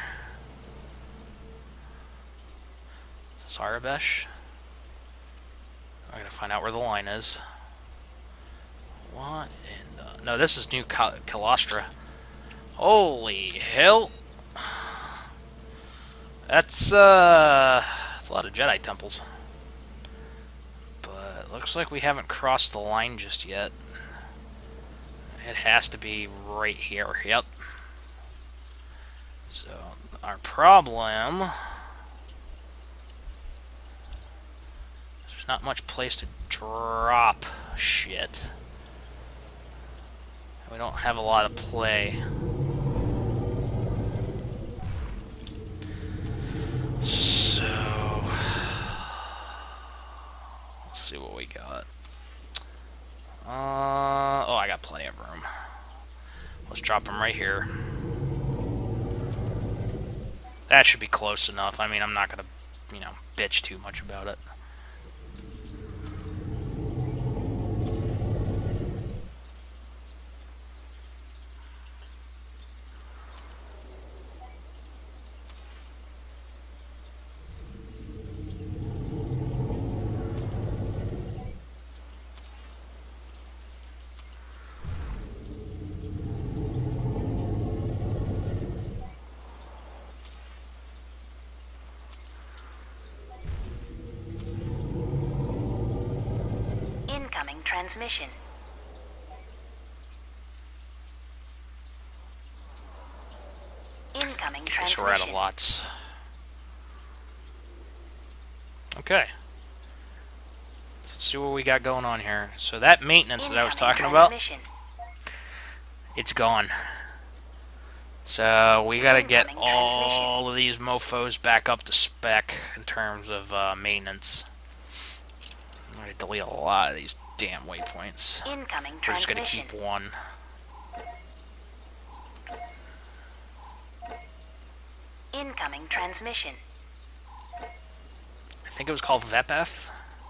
Is this Aurebesh? I gotta find out where the line is. What in the... No, this is New Cal Callistra. Holy hell! That's, uh... that's a lot of Jedi temples. But looks like we haven't crossed the line just yet. It has to be right here. Yep. So, our problem... there's not much place to drop shit. We don't have a lot of play. So... let's see what we got. Uh, oh, I got plenty of room. Let's drop them right here. That should be close enough. I mean, I'm not gonna, you know, bitch too much about it. transmission. Incoming Okay, transmission. so we're out of lots. Okay. Let's see what we got going on here. So that maintenance that I was talking about, it's gone. So we gotta get all of these mofos back up to spec in terms of uh, maintenance. I'm gonna delete a lot of these damn waypoints. Incoming We're just gonna transmission. keep one. Incoming transmission. I think it was called V E P F.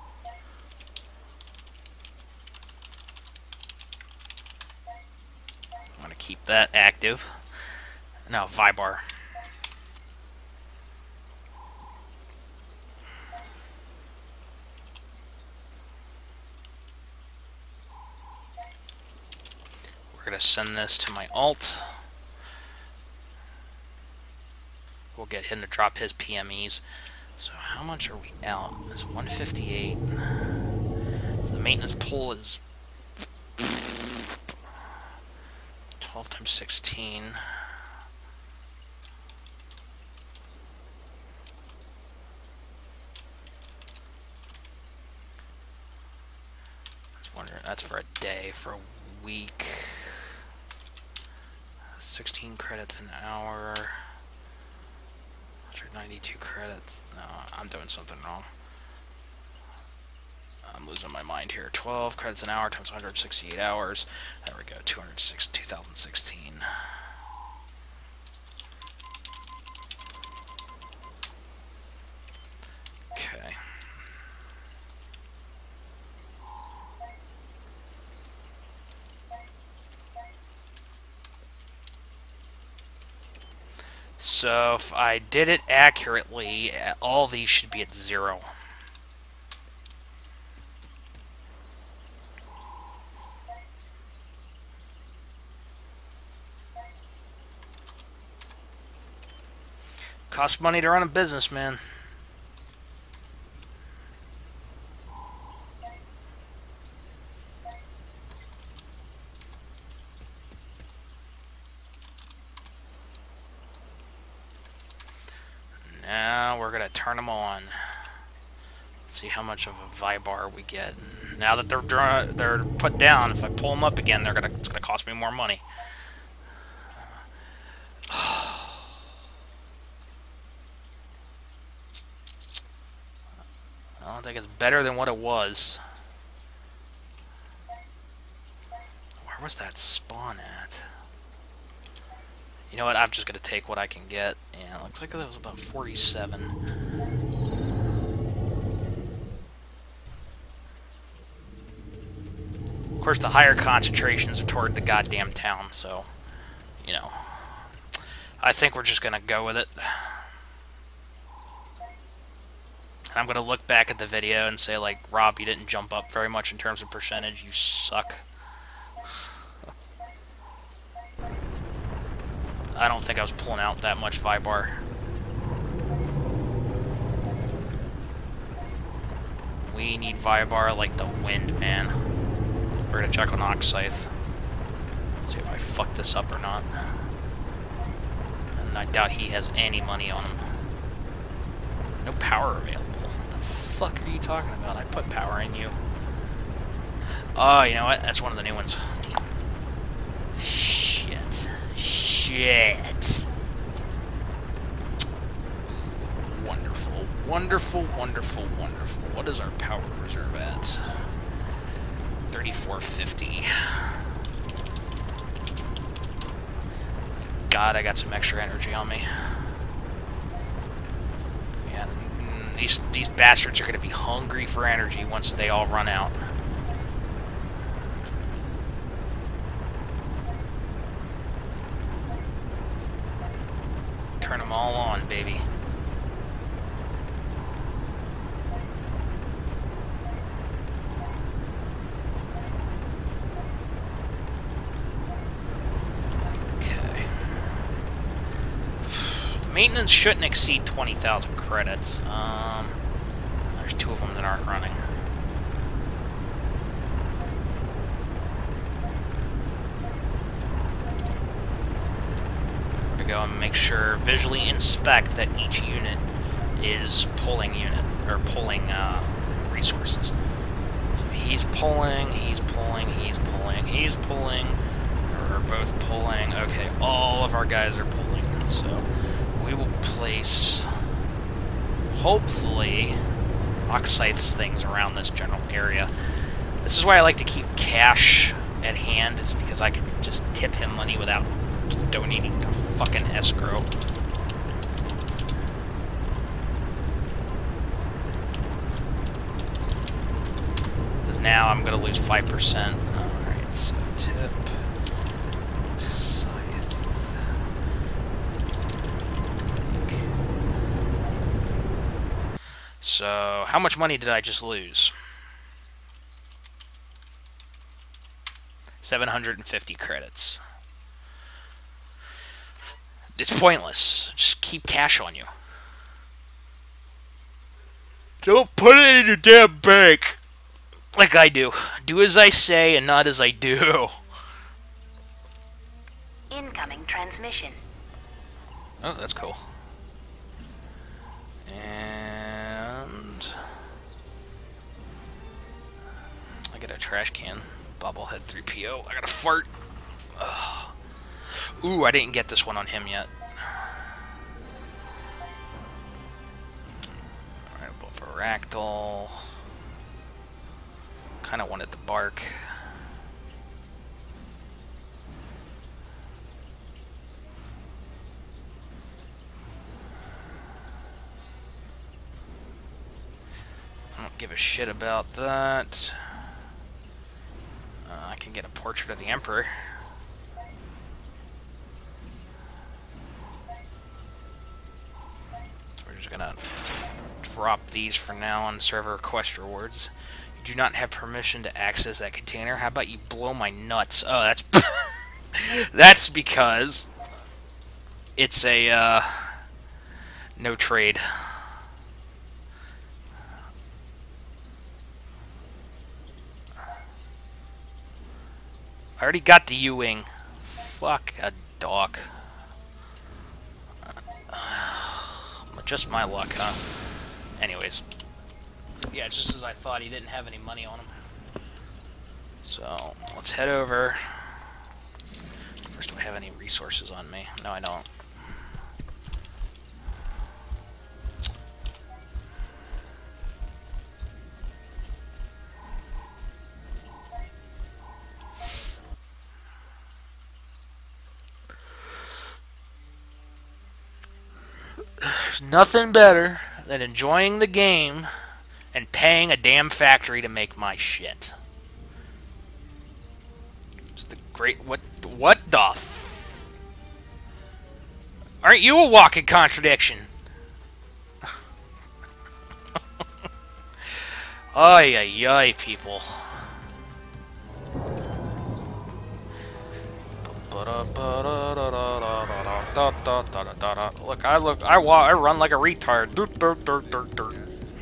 I'm gonna keep that active. No, Vybar. We're gonna send this to my alt. We'll get him to drop his P M Es. So how much are we out? It's one fifty-eight. So the maintenance pull is twelve times sixteen. That's wondering, that's for a day, for a week. sixteen credits an hour. one hundred ninety-two credits. No, I'm doing something wrong. I'm losing my mind here. twelve credits an hour times one hundred sixty-eight hours. There we go. two hundred six, two thousand sixteen. Okay. So if I did it accurately, all these should be at zero. Costs money to run a business, man. Now we're gonna turn them on. See how much of a Vybar we get. Now that they're dr they're put down, if I pull them up again, they're gonna it's gonna cost me more money. I don't think it's better than what it was. Where was that spawn at? You know what? I'm just gonna take what I can get. Yeah, looks like that was about forty-seven. Of course, the higher concentrations are toward the goddamn town, so, you know. I think we're just gonna go with it. And I'm gonna look back at the video and say, like, Rob, you didn't jump up very much in terms of percentage. You suck. I don't think I was pulling out that much Vybar. We need Vybar like the wind, man. We're gonna check on Oxscythe. See if I fuck this up or not. And I doubt he has any money on him. No power available. What the fuck are you talking about? I put power in you. Oh, you know what? That's one of the new ones. Shit. Shit. Wonderful. Wonderful, wonderful, wonderful. What is our power reserve at? thirty-four fifty. God, I got some extra energy on me. Yeah, these, these bastards are going to be hungry for energy once they all run out. Turn them all on, baby. Okay. Maintenance shouldn't exceed twenty thousand credits. Um, there's two of them that aren't running. go and make sure, visually inspect that each unit is pulling unit, or pulling uh, resources. So he's pulling, he's pulling, he's pulling, he's pulling, we're both pulling. Okay, all of our guys are pulling, so we will place, hopefully, Oxythe's things around this general area. This is why I like to keep cash at hand, is because I can just tip him money without donating to fucking escrow. Because now I'm going to lose five percent. Alright, so tip. Scythe. So, how much money did I just lose? seven hundred fifty credits. It's pointless. Just keep cash on you. Don't put it in your damn bank. Like I do. Do as I say and not as I do. Incoming transmission. Oh, that's cool. And I get a trash can. Bobblehead three P O. I got a fart. Ugh. Ooh, I didn't get this one on him yet. Alright, we'll go for Ractal. Kind of wanted the bark. I don't give a shit about that. Uh, I can get a portrait of the Emperor. So we're just gonna drop these for now on server request rewards. You do not have permission to access that container. How about you blow my nuts? Oh, that's that's because it's a uh, no trade. I already got the U-Wing. Fuck a dog. Uh, just my luck, huh? Anyways. Yeah, it's just as I thought. He didn't have any money on him. So, let's head over. First, do I have any resources on me? No, I don't. There's nothing better than enjoying the game and paying a damn factory to make my shit. It's the great... What, what the f... Aren't you a walking contradiction? Ay, ay, ay, people. Look, I look, I wa I run like a retard. Dirt, dirt, dirt, dirt, dirt.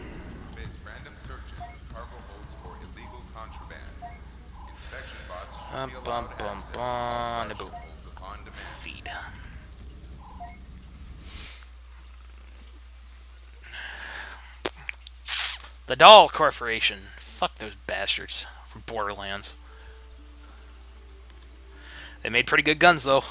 Um, bum, bum, bum, bum. Feed. The Dahl Corporation. Fuck those bastards from Borderlands. They made pretty good guns, though.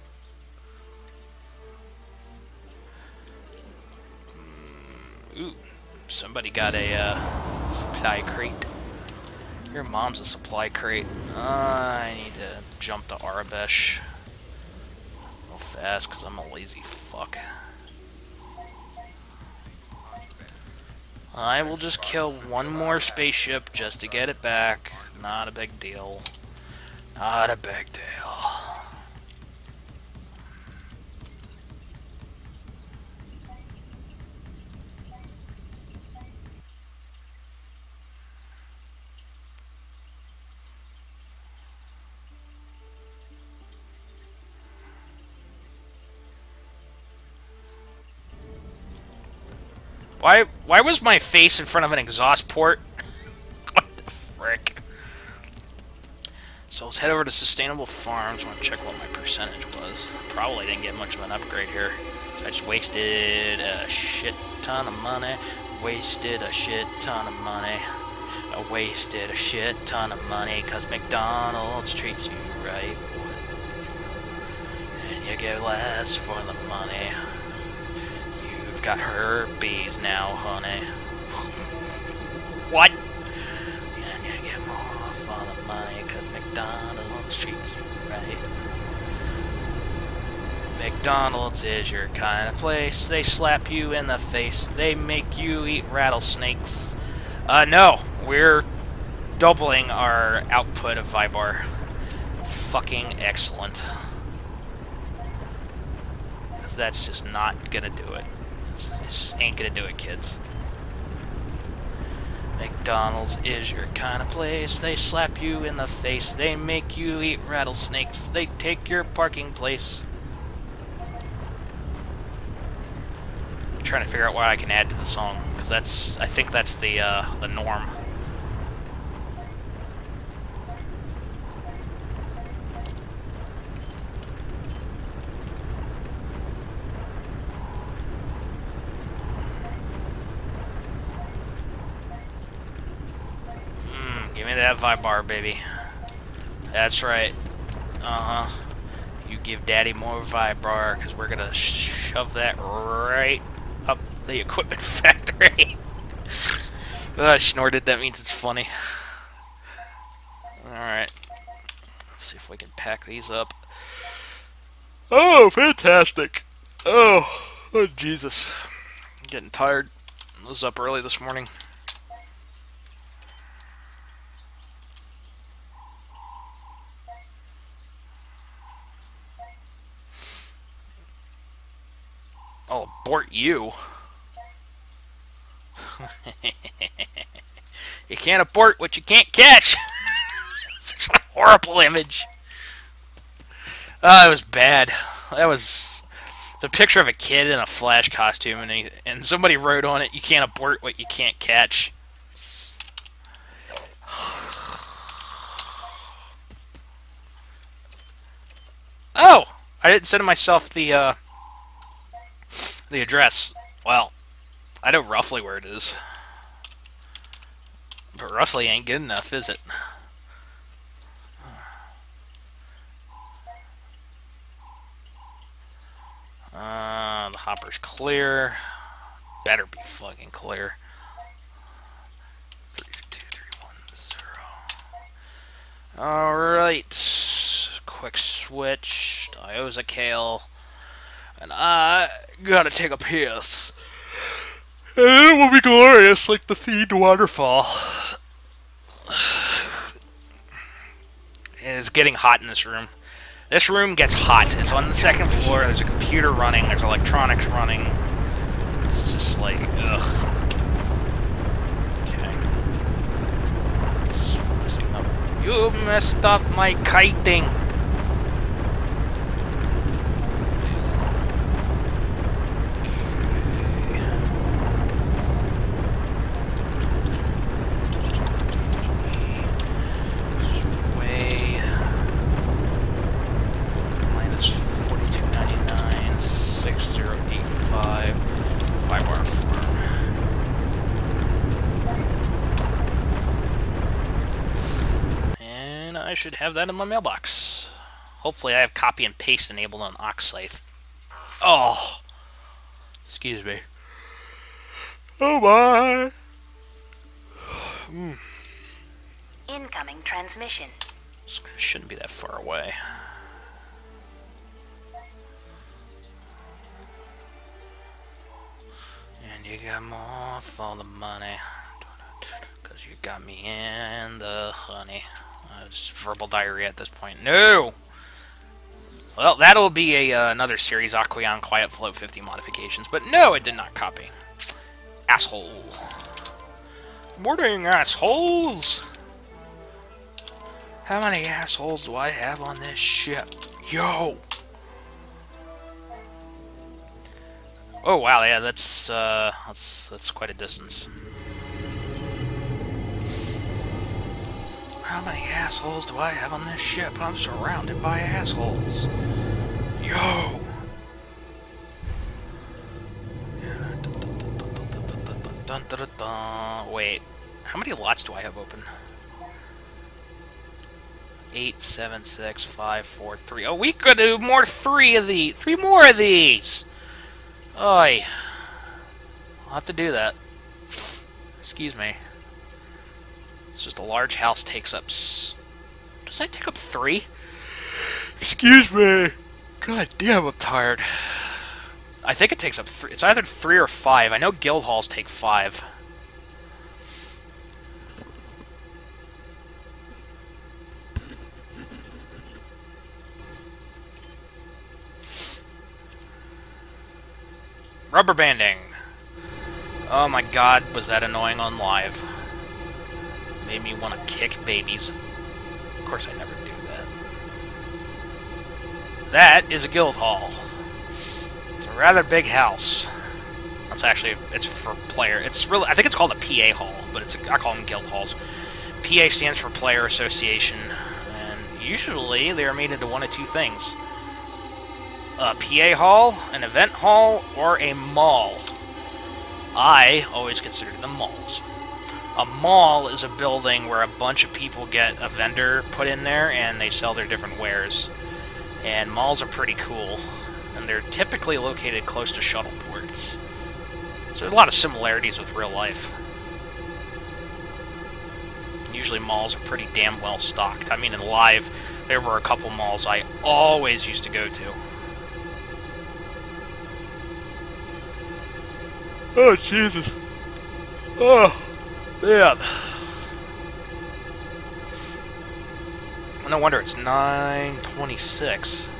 Ooh, somebody got a uh, supply crate. Your mom's a supply crate. Uh, I need to jump to Arabesh real fast because I'm a lazy fuck. I will just kill one more spaceship just to get it back. Not a big deal. Not a big deal. Why, why was my face in front of an exhaust port? What the frick? So let's head over to Sustainable Farms. I want to check what my percentage was. Probably didn't get much of an upgrade here. So I just wasted a shit ton of money. Wasted a shit ton of money. I wasted a shit ton of money because McDonald's treats you right. And you get less for the money. You've got herpes now, honey. What? And you get more for the money because McDonald's treats you right. McDonald's is your kind of place. They slap you in the face. They make you eat rattlesnakes. Uh, no. We're doubling our output of Vybar. Fucking excellent. Because that's just not gonna do it. It's, it just ain't gonna do it, kids. McDonald's is your kind of place. They slap you in the face. They make you eat rattlesnakes. They take your parking place. I'm trying to figure out what I can add to the song, because that's, I think that's the uh, the norm. Mm, give me that Vybar, baby. That's right. Uh-huh. You give Daddy more Vybar, because we're gonna shove that right up the equipment factory. Oh, I snorted. That means it's funny. Alright. Let's see if we can pack these up. Oh, fantastic. Oh, oh Jesus. I'm getting tired. I was up early this morning. I'll abort you. You can't abort what you can't catch. Such a horrible image. Oh, it was bad. That was the picture of a kid in a Flash costume, and he, and somebody wrote on it, "You can't abort what you can't catch." It's... Oh, I didn't send myself the uh, the address. Well, I know roughly where it is. But roughly ain't good enough, is it? Uh, the hopper's clear. Better be fucking clear. three two three one zero. Alright. Quick switch. Diaza Kale. And I gotta take a piss. And it will be glorious like the themed waterfall. It is getting hot in this room. This room gets hot. It's on the second floor. There's a computer running. There's electronics running. It's just like, ugh. Okay. Switching up. You messed up my kiting. I should have that in my mailbox. Hopefully I have copy and paste enabled on Oxscythe. Oh! Excuse me. Oh my! Mm. Incoming transmission. This shouldn't be that far away. And you got more for the money. Because you got me in the honey. Uh, it's verbal diarrhea at this point. No! Well, that'll be a uh, another series, Aqueon Quiet Flow fifty modifications. But no, it did not copy. Asshole. Morning, assholes! How many assholes do I have on this ship? Yo! Oh, wow, yeah, that's, uh, that's, that's quite a distance. How many assholes do I have on this ship? I'm surrounded by assholes. Yo! Dun, dun, dun, dun. Wait, how many lots do I have open? Eight, seven, six, five, four, three. Oh, we could do more three of these. Three more of these. Oi. I'll have to do that. Excuse me. It's just a large house takes up... S Does that take up three? Excuse me. God damn, I'm tired. I think it takes up three. It's either three or five. I know guild halls take five. Rubber banding. Oh my god, was that annoying on live. Made me want to kick babies. Of course I never do that. That is a guild hall. It's a rather big house. That's actually, it's for player. It's really, I think it's called a P A hall, but it's a, I call them guild halls. P A stands for Player Association, and usually they are made into one of two things. A P A hall, an event hall, or a mall. I always consider them malls. A mall is a building where a bunch of people get a vendor put in there and they sell their different wares. And malls are pretty cool. And they're typically located close to shuttle ports. So there are a lot of similarities with real life. Usually malls are pretty damn well stocked. I mean, in live, there were a couple malls I always used to go to. Oh, Jesus. Oh, man. No wonder it's nine twenty-six.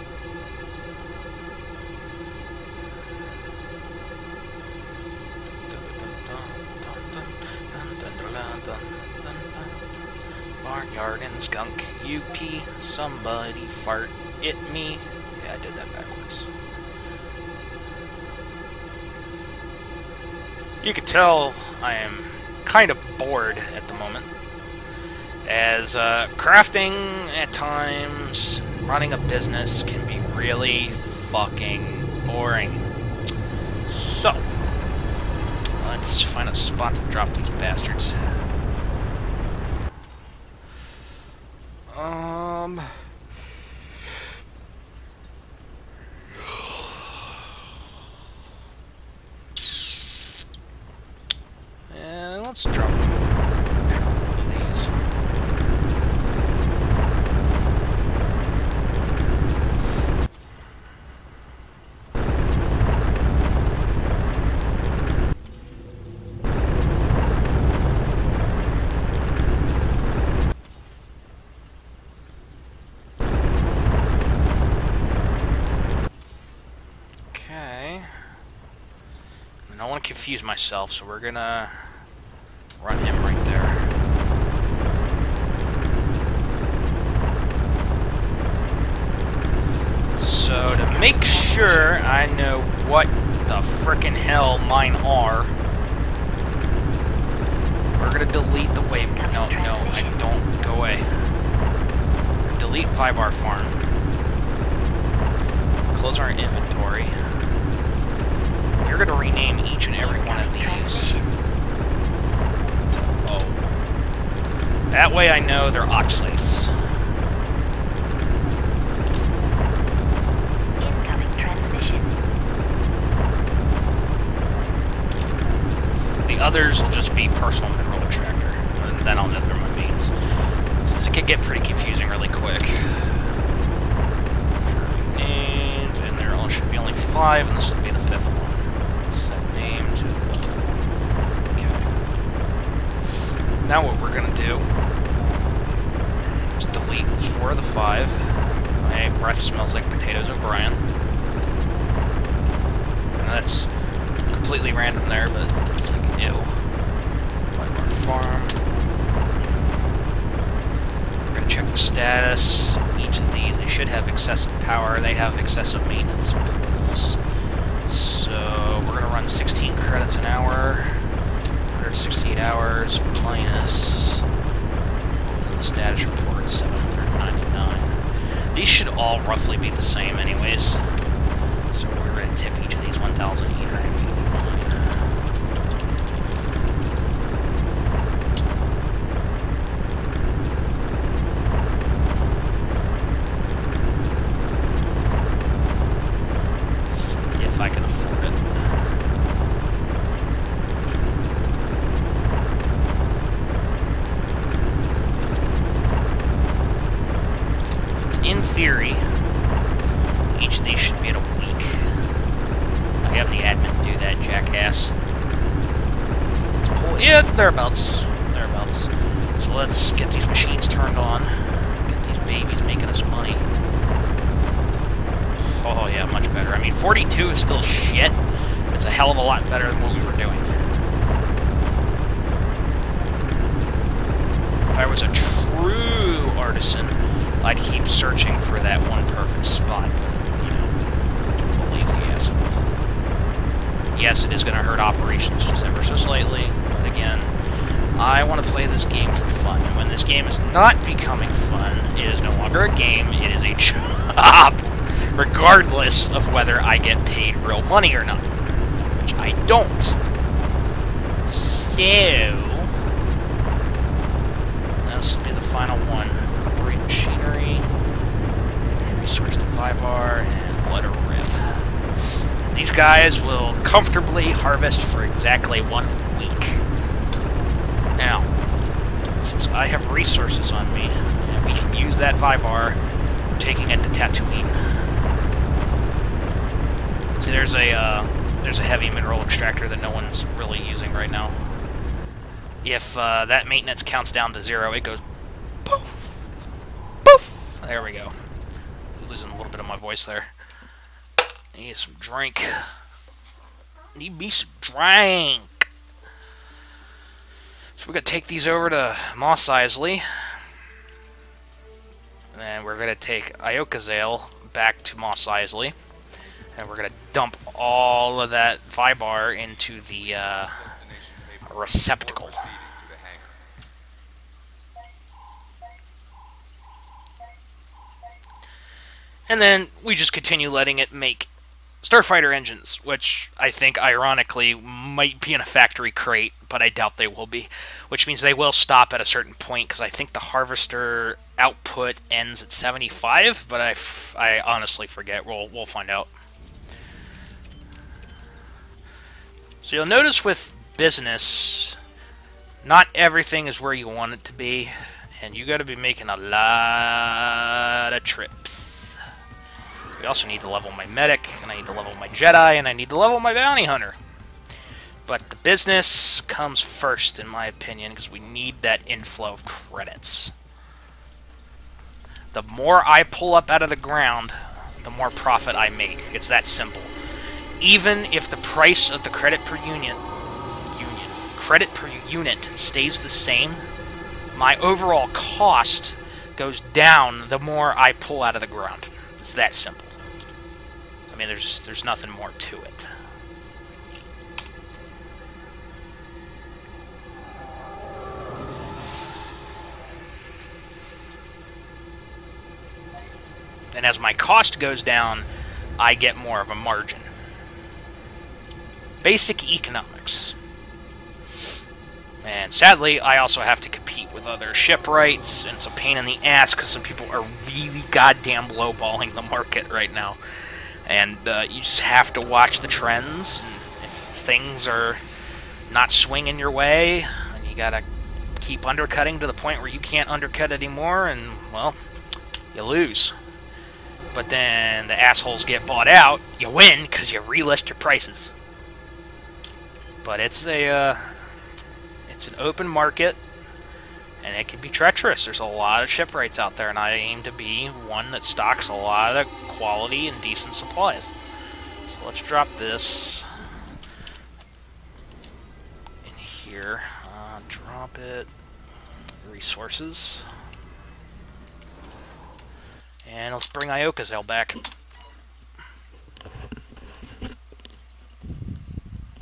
Barnyard and skunk, U P, somebody fart, it me. Yeah, I did that backwards. You can tell I am kind of bored at the moment, as uh, crafting at times, running a business can be really fucking boring. So, let's find a spot to drop these bastards. Um... Yeah, let's drop these. Okay. I don't want to confuse myself, so we're gonna run him right there. So, to make sure I know what the frickin' hell mine are, we're gonna delete the way... No, no, I don't. Go away. Delete Vybar Farm. Close our inventory. We're gonna rename each and every one of these. That way I know they're oxalates. Incoming transmission. The others will just be personal mineral extractor, and then I'll know they're my mains. This could get pretty confusing really quick. Names, and there only should be only five, and this will be the fifth one. Set name to okay. Now what we're gonna do is delete four of the five. My breath smells like potatoes O'Brien. And that's completely random there, but it's like, ew. Vybar Farm. We're gonna check the status of each of these. They should have excessive power. They have excessive maintenance pools. So we're gonna run sixteen credits an hour. one hundred sixty-eight hours minus the status report, seven hundred ninety-nine. These should all roughly be the same anyways. So we're going to tip each of these one thousand eight hundred eighty-nine. If I can afford it. In theory, each of these should be at a week. I have the admin do that, jackass. Let's pull. Yeah, thereabouts. Thereabouts. So let's get these machines turned on. Get these babies making us money. Oh, yeah, much better. I mean, forty-two is still shit. It's a hell of a lot better than what we were doing. If I was a true artisan, I'd keep searching for that one perfect spot, but, you know, I'm a lazy asshole. Yes, it is going to hurt operations just ever so slightly, but again, I want to play this game for fun, and when this game is not becoming fun, it is no longer a game, it is a job, regardless of whether I get paid real money or not, which I don't. So, this will be the final one. Operate machinery, resource the Vybar, and let her rip. These guys will comfortably harvest for exactly one week. Now, since I have resources on me, and we can use that Vybar, we're taking it to Tatooine. See, there's a uh, there's a heavy mineral extractor that no one's really using right now. If uh, that maintenance counts down to zero, it goes poof, poof. There we go. Losing a little bit of my voice there. Need some drink. Need me some drink. So we're gonna take these over to Mos Eisley, and we're gonna take Iokazel back to Mos Eisley, and we're gonna dump all of that Vybar into the uh, receptacle. And then we just continue letting it make Starfighter engines, which I think, ironically, might be in a factory crate, but I doubt they will be. Which means they will stop at a certain point, because I think the Harvester output ends at seventy-five, but I, f I honestly forget. We'll, we'll find out. So you'll notice with business, not everything is where you want it to be, and you got to be making a lot of trips. We also need to level my medic, and I need to level my Jedi, and I need to level my bounty hunter. But the business comes first, in my opinion, because we need that inflow of credits. The more I pull up out of the ground, the more profit I make. It's that simple. Even if the price of the credit per unit, union, credit per unit stays the same, my overall cost goes down the more I pull out of the ground. It's that simple. I mean, there's there's nothing more to it. And as my cost goes down, I get more of a margin. Basic economics. And sadly, I also have to compete with other shipwrights, and it's a pain in the ass because some people are really goddamn lowballing the market right now. And uh, you just have to watch the trends, and if things are not swinging your way, and you gotta keep undercutting to the point where you can't undercut anymore, and, well, you lose. But then the assholes get bought out, you win because you relist your prices. But it's a, uh, it's an open market, and it can be treacherous. There's a lot of shipwrights out there, and I aim to be one that stocks a lot of quality and decent supplies. So let's drop this in here. Uh, drop it. Resources. And let's bring Iokazel back.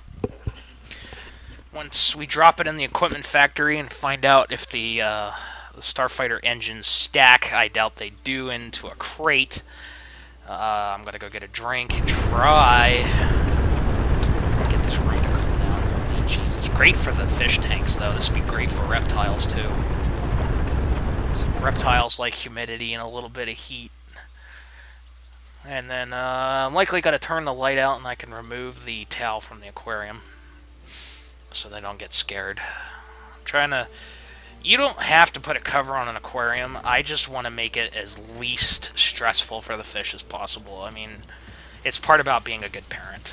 Once we drop it in the equipment factory and find out if the uh, the Starfighter engines stack. I doubt they do into a crate. Uh, I'm gonna go get a drink and try get this rain to cool down. Holy Jesus! Great for the fish tanks, though. This would be great for reptiles too. Some reptiles like humidity and a little bit of heat. And then uh, I'm likely gonna turn the light out, and I can remove the towel from the aquarium so they don't get scared. I'm trying to. You don't have to put a cover on an aquarium. I just want to make it as least stressful for the fish as possible. I mean, it's part about being a good parent.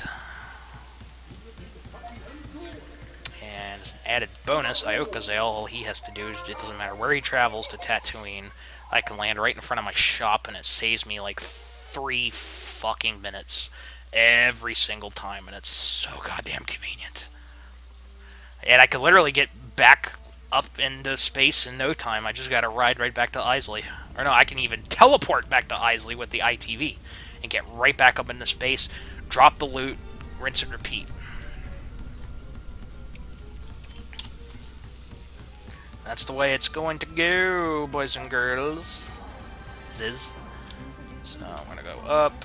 And as an added bonus, Iocazale, all he has to do is, it doesn't matter where he travels to Tatooine, I can land right in front of my shop, and it saves me like three fucking minutes every single time, and it's so goddamn convenient. And I could literally get back up into space in no time. I just gotta ride right back to Isley. Or no, I can even teleport back to Isley with the I T V and get right back up into space, drop the loot, rinse and repeat. That's the way it's going to go, boys and girls. Ziz. So I'm gonna go up,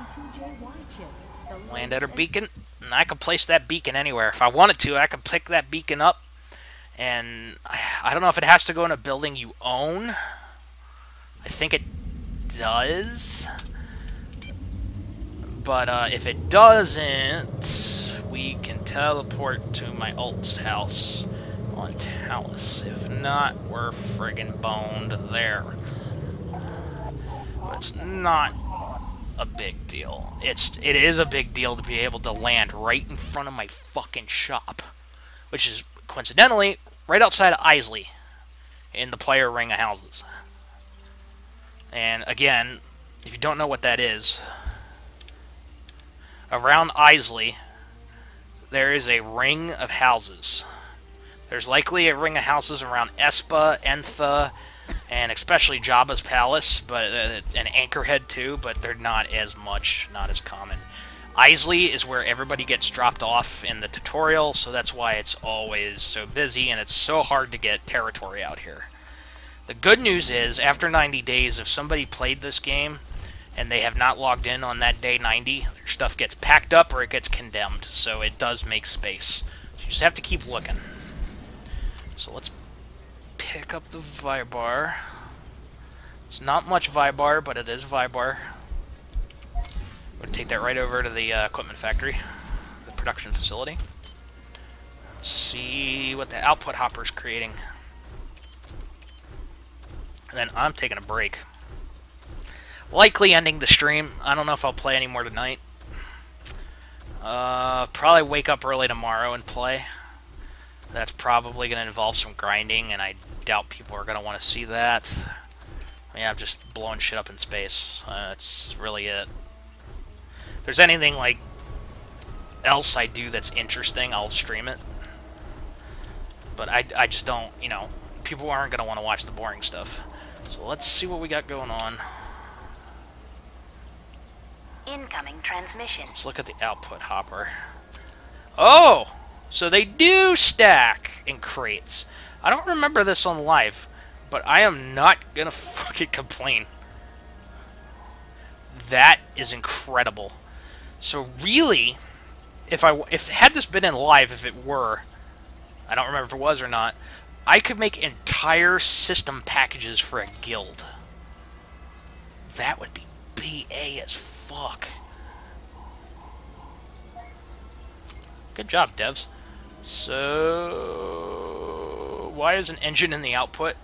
land at a beacon, and I can place that beacon anywhere. If I wanted to, I could pick that beacon up. And I, I don't know if it has to go in a building you own. I think it does. But uh, if it doesn't, we can teleport to my alt's house on Talos. If not, we're friggin' boned there. But it's not a big deal. It's it is a big deal to be able to land right in front of my fucking shop, which is coincidentally right outside of Isley in the player ring of houses. And again, if you don't know what that is, around Isley there is a ring of houses. There's likely a ring of houses around Espa, Entha, and especially Jabba's palace, but uh, and Anchorhead too, but they're not as much, not as common. Isley is where everybody gets dropped off in the tutorial, so that's why it's always so busy, and it's so hard to get territory out here. The good news is, after ninety days, if somebody played this game and they have not logged in on that day ninety, their stuff gets packed up or it gets condemned, so it does make space. So you just have to keep looking. So let's pick up the Vybar. It's not much Vybar, but it is Vybar. We're going to take that right over to the uh, equipment factory, the production facility. Let's see what the output hopper is creating. And then I'm taking a break. Likely ending the stream. I don't know if I'll play any more tonight. Uh, probably wake up early tomorrow and play. That's probably going to involve some grinding, and I doubt people are going to want to see that. I mean, I'm just blowing shit up in space. Uh, that's really it. If there's anything like else I do that's interesting, I'll stream it. But I, I just don't, you know, people aren't going to want to watch the boring stuff. So let's see what we got going on. Incoming transmission. Let's look at the output hopper. Oh! So they do stack in crates. I don't remember this on live, but I am not gonna fucking complain. That is incredible. So really, if I if had this been in live, if it were, I don't remember if it was or not, I could make entire system packages for a guild. That would be B A as fuck. Good job, devs. So, why is an engine in the output?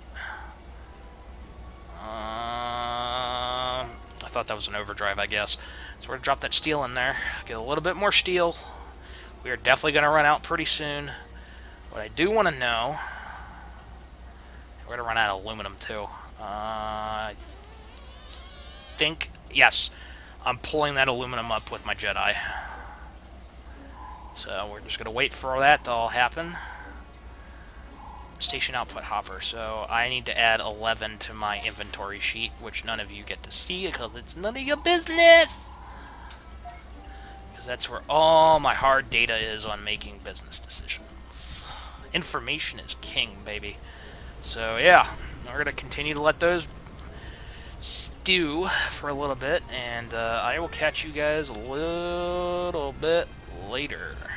Um, I thought that was an overdrive, I guess. So we're going to drop that steel in there, get a little bit more steel. We are definitely going to run out pretty soon. What I do want to know, we're going to run out of aluminum too. Uh, I think, yes, I'm pulling that aluminum up with my Jedi. So we're just going to wait for that to all happen. Station output hopper. So I need to add eleven to my inventory sheet, which none of you get to see because it's none of your business. Because that's where all my hard data is on making business decisions. Information is king, baby. So yeah, we're going to continue to let those stew for a little bit, and uh, I will catch you guys a little bit later.